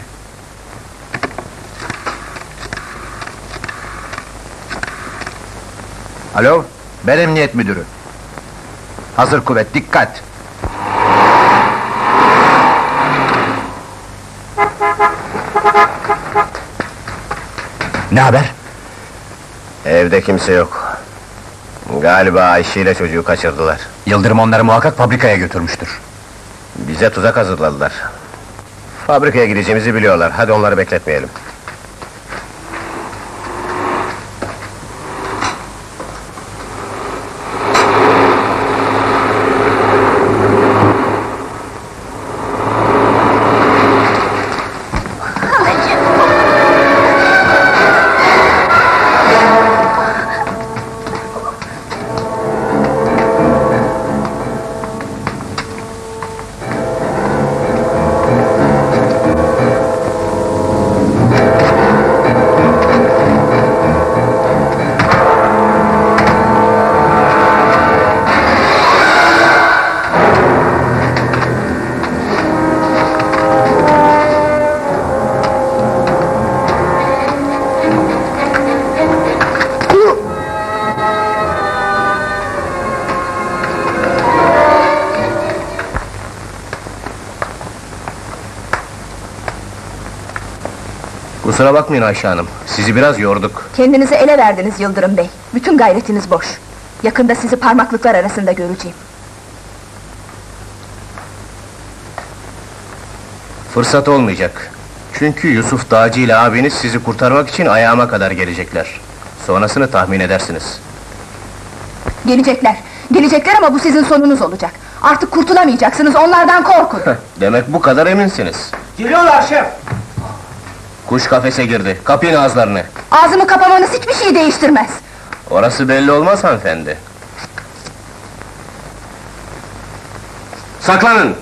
Alo, ben emniyet müdürü. Hazır kuvvet, dikkat! Ne haber? Evde kimse yok. Galiba Ayşe ile çocuğu kaçırdılar. Yıldırım onları muhakkak fabrikaya götürmüştür. Bize tuzak hazırladılar. Fabrikaya gideceğimizi biliyorlar, hadi onları bekletmeyelim. Kusura bakmayın Ayşe Hanım, sizi biraz yorduk. Kendinizi ele verdiniz Yıldırım Bey. Bütün gayretiniz boş. Yakında sizi parmaklıklar arasında göreceğim. Fırsat olmayacak. Çünkü Yusuf Dağcı ile abiniz sizi kurtarmak için ayağıma kadar gelecekler. Sonrasını tahmin edersiniz. Gelecekler. Gelecekler ama bu sizin sonunuz olacak. Artık kurtulamayacaksınız, onlardan korkun. Demek bu kadar eminsiniz. Geliyorlar şef. Kuş kafese girdi, kapayın ağızlarını. Ağzımı kapamanız hiçbir şey değiştirmez. Orası belli olmaz hanımefendi. Saklanın!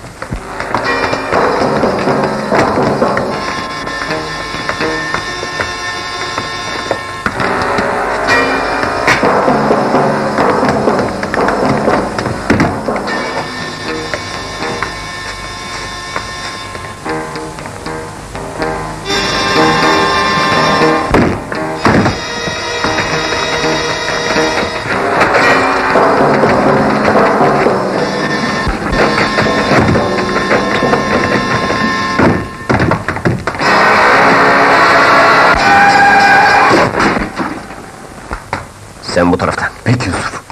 Sen bu taraftan. Peki Yusuf.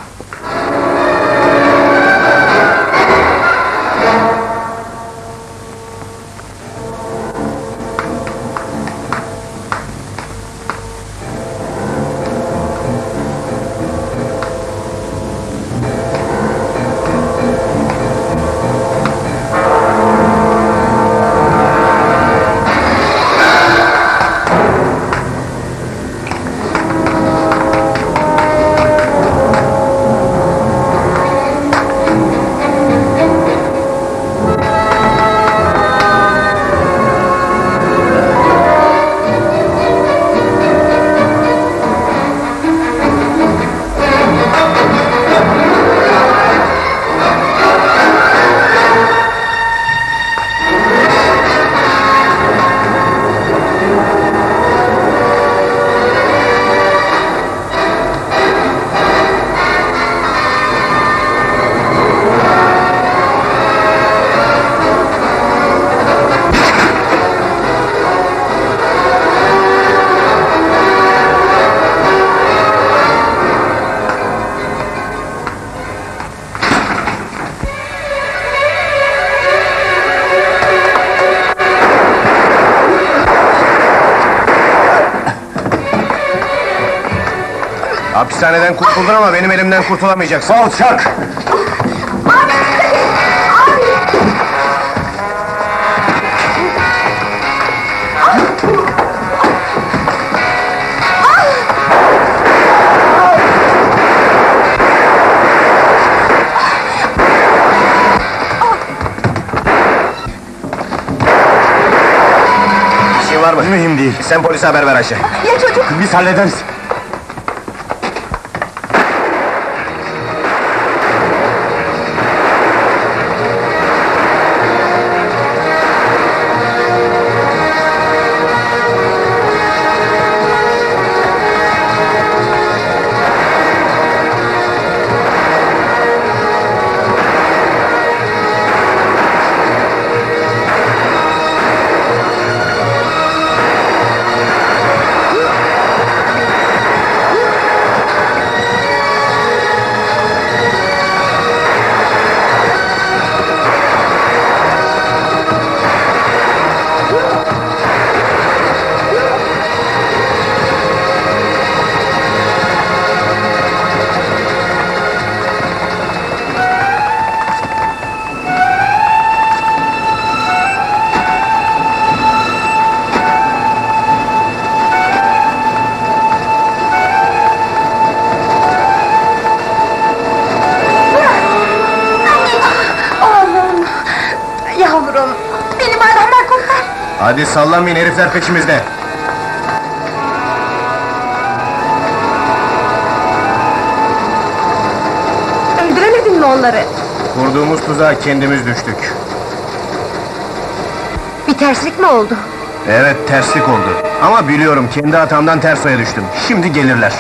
Hapishaneden kurtuldun ama benim elimden kurtulamayacaksın. Alçak! Bir şey var mı? Mühim değil. Sen polise haber ver Ayşe. Ya çocuk? Biz hallederiz. Yavrum, beni bu adamdan kurtar! Hadi sallanmayın, herifler peşimizde. Öldüremedin mi onları? Kurduğumuz tuzağa kendimiz düştük. Bir terslik mi oldu? Evet, terslik oldu. Ama biliyorum, kendi hatamdan ters oya düştüm. Şimdi gelirler.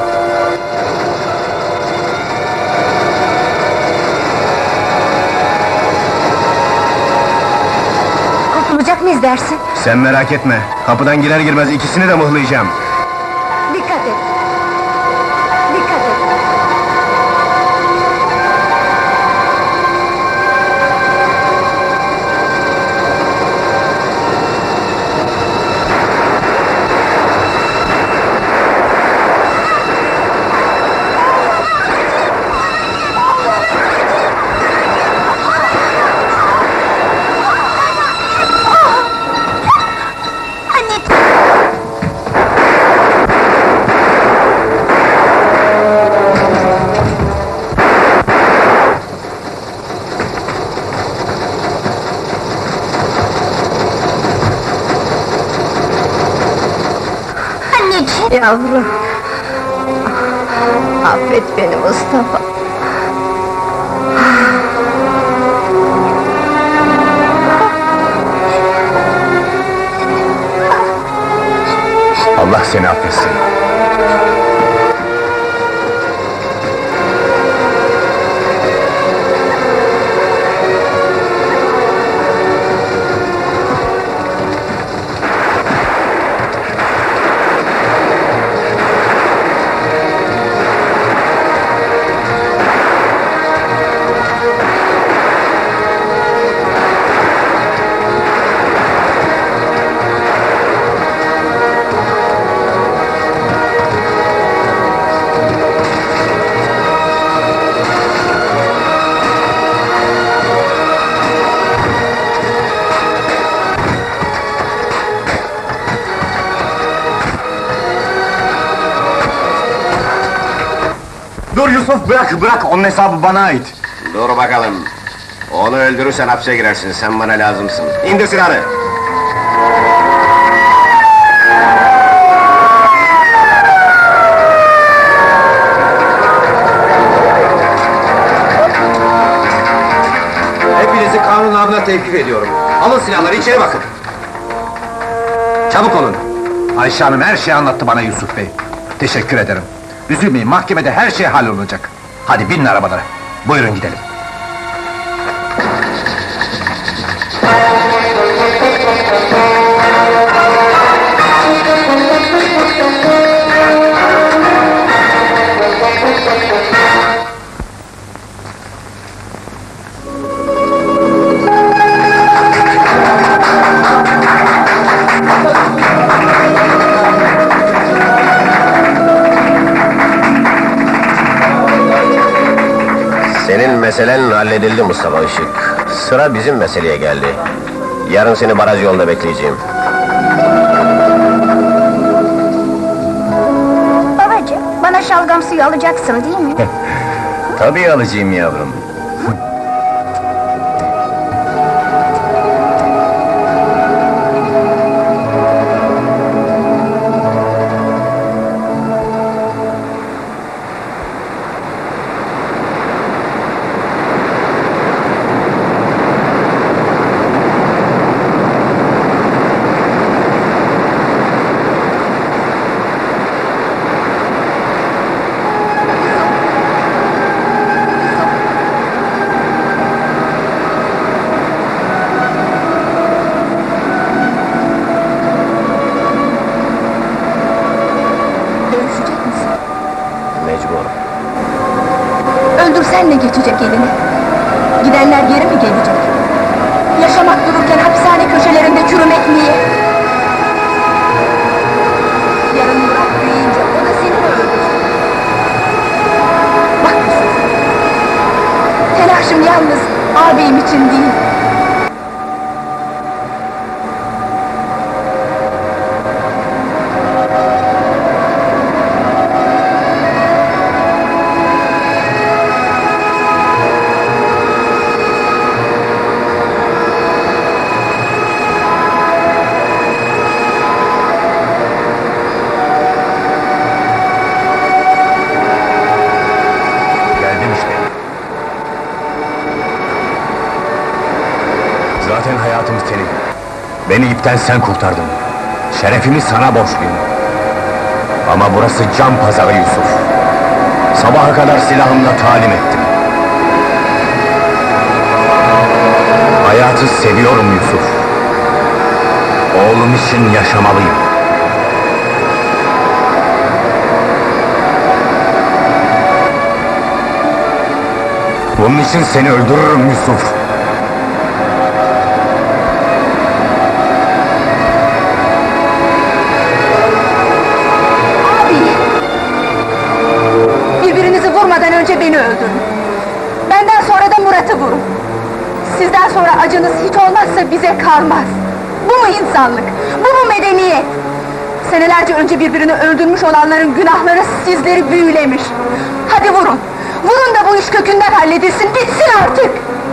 Kurtulacak mıyız dersin? Sen merak etme, kapıdan girer girmez ikisini de mıhlayacağım. Dikkat et! Dikkat et! Yavrum! Affet beni Mustafa! Allah seni affetsin. Dur Yusuf, bırak, onun hesabı bana ait. Dur bakalım. Onu öldürürsen hapse girersin, sen bana lazımsın. İndir silahını! Hepinizi kanun namına tevkif ediyorum. Alın silahları, içeri bakın. Çabuk olun. Ayşe Hanım her şeyi anlattı bana Yusuf Bey. Teşekkür ederim. Üzülmeyin, mahkemede her şey hallolacak. Hadi binin arabalara. Buyurun gidelim. Meselen halledildi Mustafa Işık. Sıra bizim meseleye geldi. Yarın seni baraj yolunda bekleyeceğim. Babacığım, bana şalgam suyu alacaksın değil mi? Tabii alacağım yavrum. Öldürsen ne geçecek eline? Gidenler geri mi gelecek? Yaşamak dururken hapishane köşelerinde çürümek niye? Yarın Murat büyüyünce o da seni mi öldürecek? Bak Yusuf, telaşım yalnız ağabeyim için değil. Zaten hayatım senin. Beni ipten sen kurtardın. Şerefimi sana borçluyum. Ama burası can pazarı Yusuf. Sabaha kadar silahımla talim ettim. Hayatı seviyorum Yusuf. Oğlum için yaşamalıyım. Bunun için seni öldürürüm Yusuf. Birbirinizi vurmadan önce beni öldürün. Benden sonra da Murat'ı vurun. Sizden sonra acınız hiç olmazsa bize kalmaz. Bu mu insanlık? Bu mu medeniyet? Senelerce önce birbirini öldürmüş olanların günahları sizleri büyülemiş. Hadi vurun! Vurun da bu iş kökünden halledilsin, bitsin artık!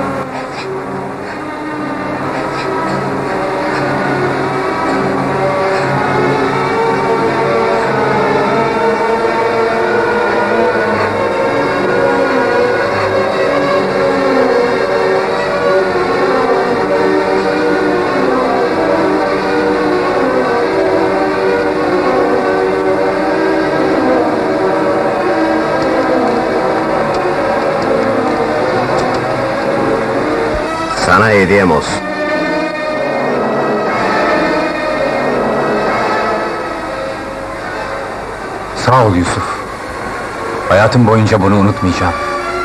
Sana hediyem olsun. Sağ ol Yusuf. Hayatım boyunca bunu unutmayacağım.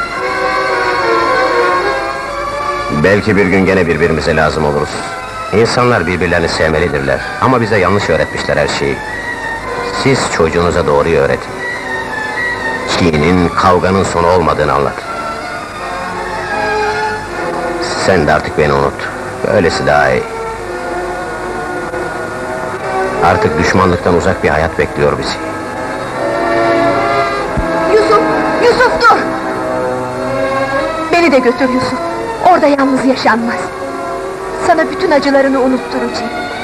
Belki bir gün gene birbirimize lazım oluruz. İnsanlar birbirlerini sevmelidirler. Ama bize yanlış öğretmişler her şeyi. Siz çocuğunuza doğruyu öğretin. Kinin, kavganın sonu olmadığını anlatın. Sen de artık beni unut. Böylesi daha iyi. Artık düşmanlıktan uzak bir hayat bekliyor bizi. Yusuf! Yusuf dur! Beni de götür Yusuf. Orada yalnız yaşanmaz. Sana bütün acılarını unutturacağım.